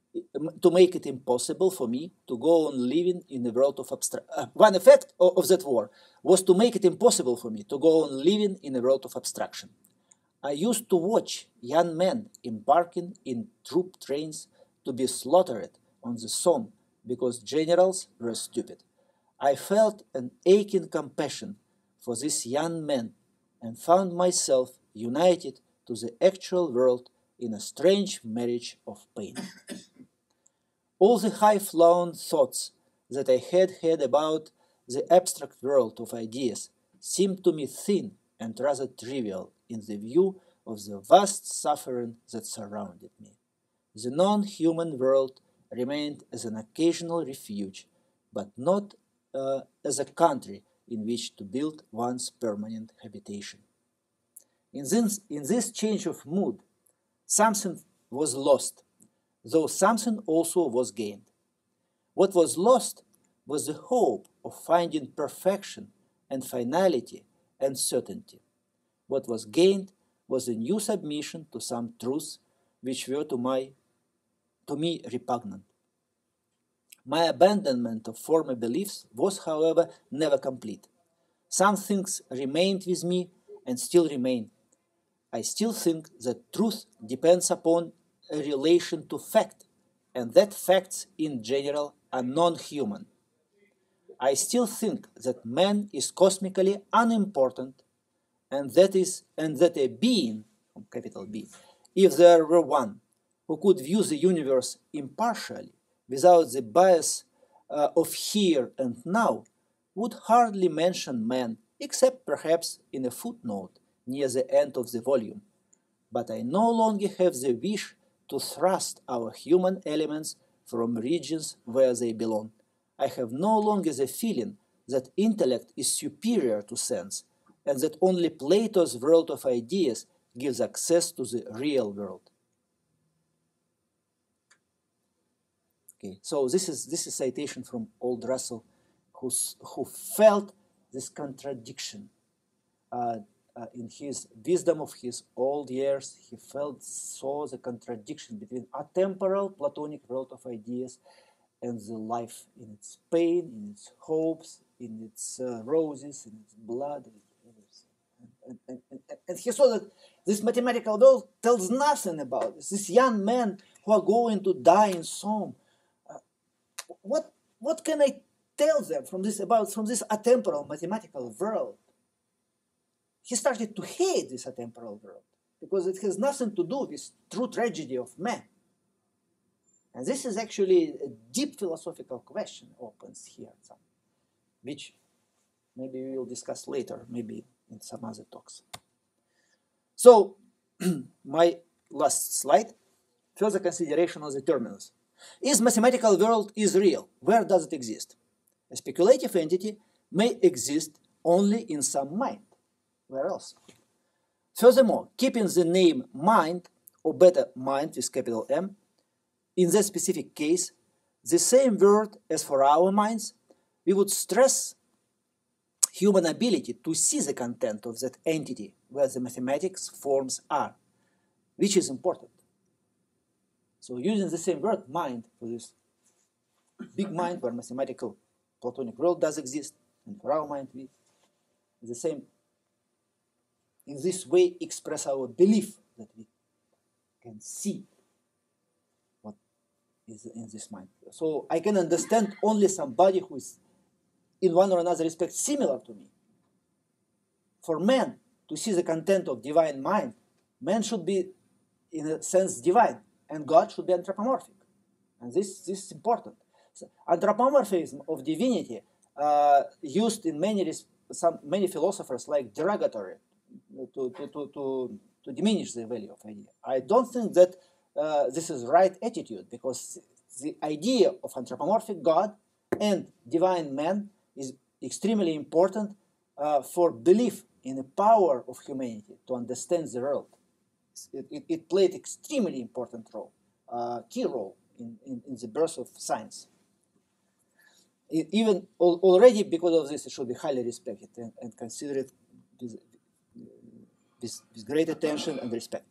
it impossible for me to go on living in a world of abstraction. One effect of that war was to make it impossible for me to go on living in a world of abstraction. I used to watch young men embarking in troop trains to be slaughtered on the Somme because generals were stupid. I felt an aching compassion for these young men and found myself united to the actual world in a strange marriage of pain. All the high-flown thoughts that I had about the abstract world of ideas seemed to me thin and rather trivial in the view of the vast suffering that surrounded me. The non-human world remained as an occasional refuge, but not as a country in which to build one's permanent habitation. In this change of mood, something was lost, though something also was gained. What was lost was the hope of finding perfection and finality and certainty. What was gained was a new submission to some truths which were to me repugnant. My abandonment of former beliefs was, however, never complete. Some things remained with me and still remain. I still think that truth depends upon a relation to fact, and that facts in general are non-human. I still think that man is cosmically unimportant, and that a being, capital B, if there were one, who could view the universe impartially, without the bias of here and now, would hardly mention man, except perhaps in a footnote near the end of the volume. But I no longer have the wish to thrust our human elements from regions where they belong. I have no longer the feeling that intellect is superior to sense, and that only Plato's world of ideas gives access to the real world. Okay, so this is citation from old Russell, who felt this contradiction in his wisdom of his old years. He saw the contradiction between a temporal Platonic world of ideas and the life in its pain, in its hopes, in its roses, in its blood, and he saw that this mathematical world tells nothing about this. These young men who are going to die in Somme, what can I tell them from this atemporal mathematical world? He started to hate this atemporal world because it has nothing to do with true tragedy of man. And this is actually a deep philosophical question opens here, which maybe we will discuss later, maybe in some other talks. So, my last slide, further consideration of the terminus. Is mathematical world is real? Where does it exist? A speculative entity may exist only in some mind. Where else? Furthermore, keeping the name mind, or better mind with capital M, in that specific case, the same word as for our minds, we would stress human ability to see the content of that entity where the mathematics forms are, which is important. So using the same word, mind, for this big mind where mathematical Platonic world does exist, and for our mind, we the same, in this way, express our belief that we can see what is in this mind. So I can understand only somebody who is in one or another respect similar to me. For man to see the content of divine mind, man should be in a sense divine, and God should be anthropomorphic. And this is important. So, anthropomorphism of divinity used in many philosophers like derogatory to diminish the value of idea. I don't think that this is right attitude, because the idea of anthropomorphic God and divine man is extremely important for belief in the power of humanity to understand the world. It played extremely important role, key role in the birth of science. Even already because of this, it should be highly respected and considered with great attention and respect.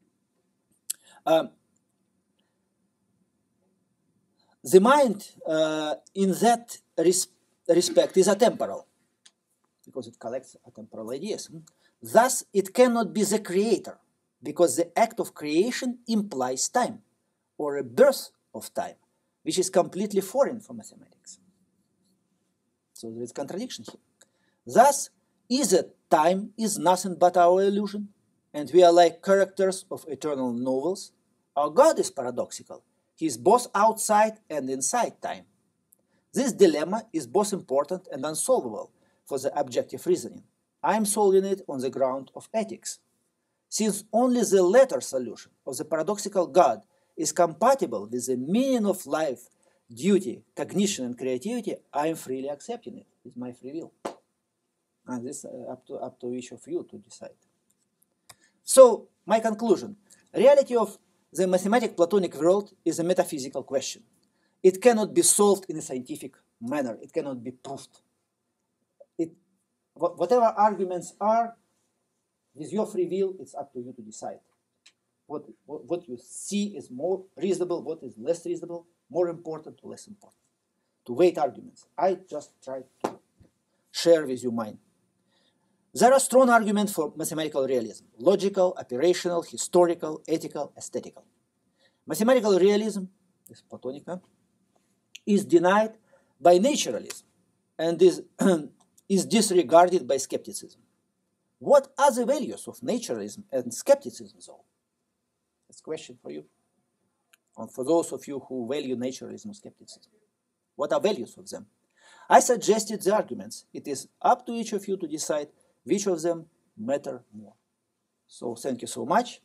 The mind in that respect is atemporal, because it collects atemporal ideas. Thus, it cannot be the creator, because the act of creation implies time, or a birth of time, which is completely foreign for mathematics. So there is contradiction here. Thus, either time is nothing but our illusion, and we are like characters of eternal novels, or God is paradoxical. He is both outside and inside time. This dilemma is both important and unsolvable for the objective reasoning. I am solving it on the ground of ethics. Since only the latter solution of the paradoxical God is compatible with the meaning of life, duty, cognition, and creativity, I am freely accepting it. It's my free will. And this is up to each of you to decide. So, my conclusion. Reality of the mathematic Platonic world is a metaphysical question. It cannot be solved in a scientific manner. It cannot be proved. Whatever arguments are, with your free will, it's up to you to decide. What you see is more reasonable, what is less reasonable, more important or less important. To weight arguments. I just try to share with you mine. There are strong arguments for mathematical realism: logical, operational, historical, ethical, aesthetical. Mathematical realism, this Platonic, is denied by naturalism and is disregarded by skepticism. What are the values of naturalism and skepticism, though? That's a question for you. And for those of you who value naturalism and skepticism. What are values of them? I suggested the arguments. It is up to each of you to decide which of them matter more. So thank you so much.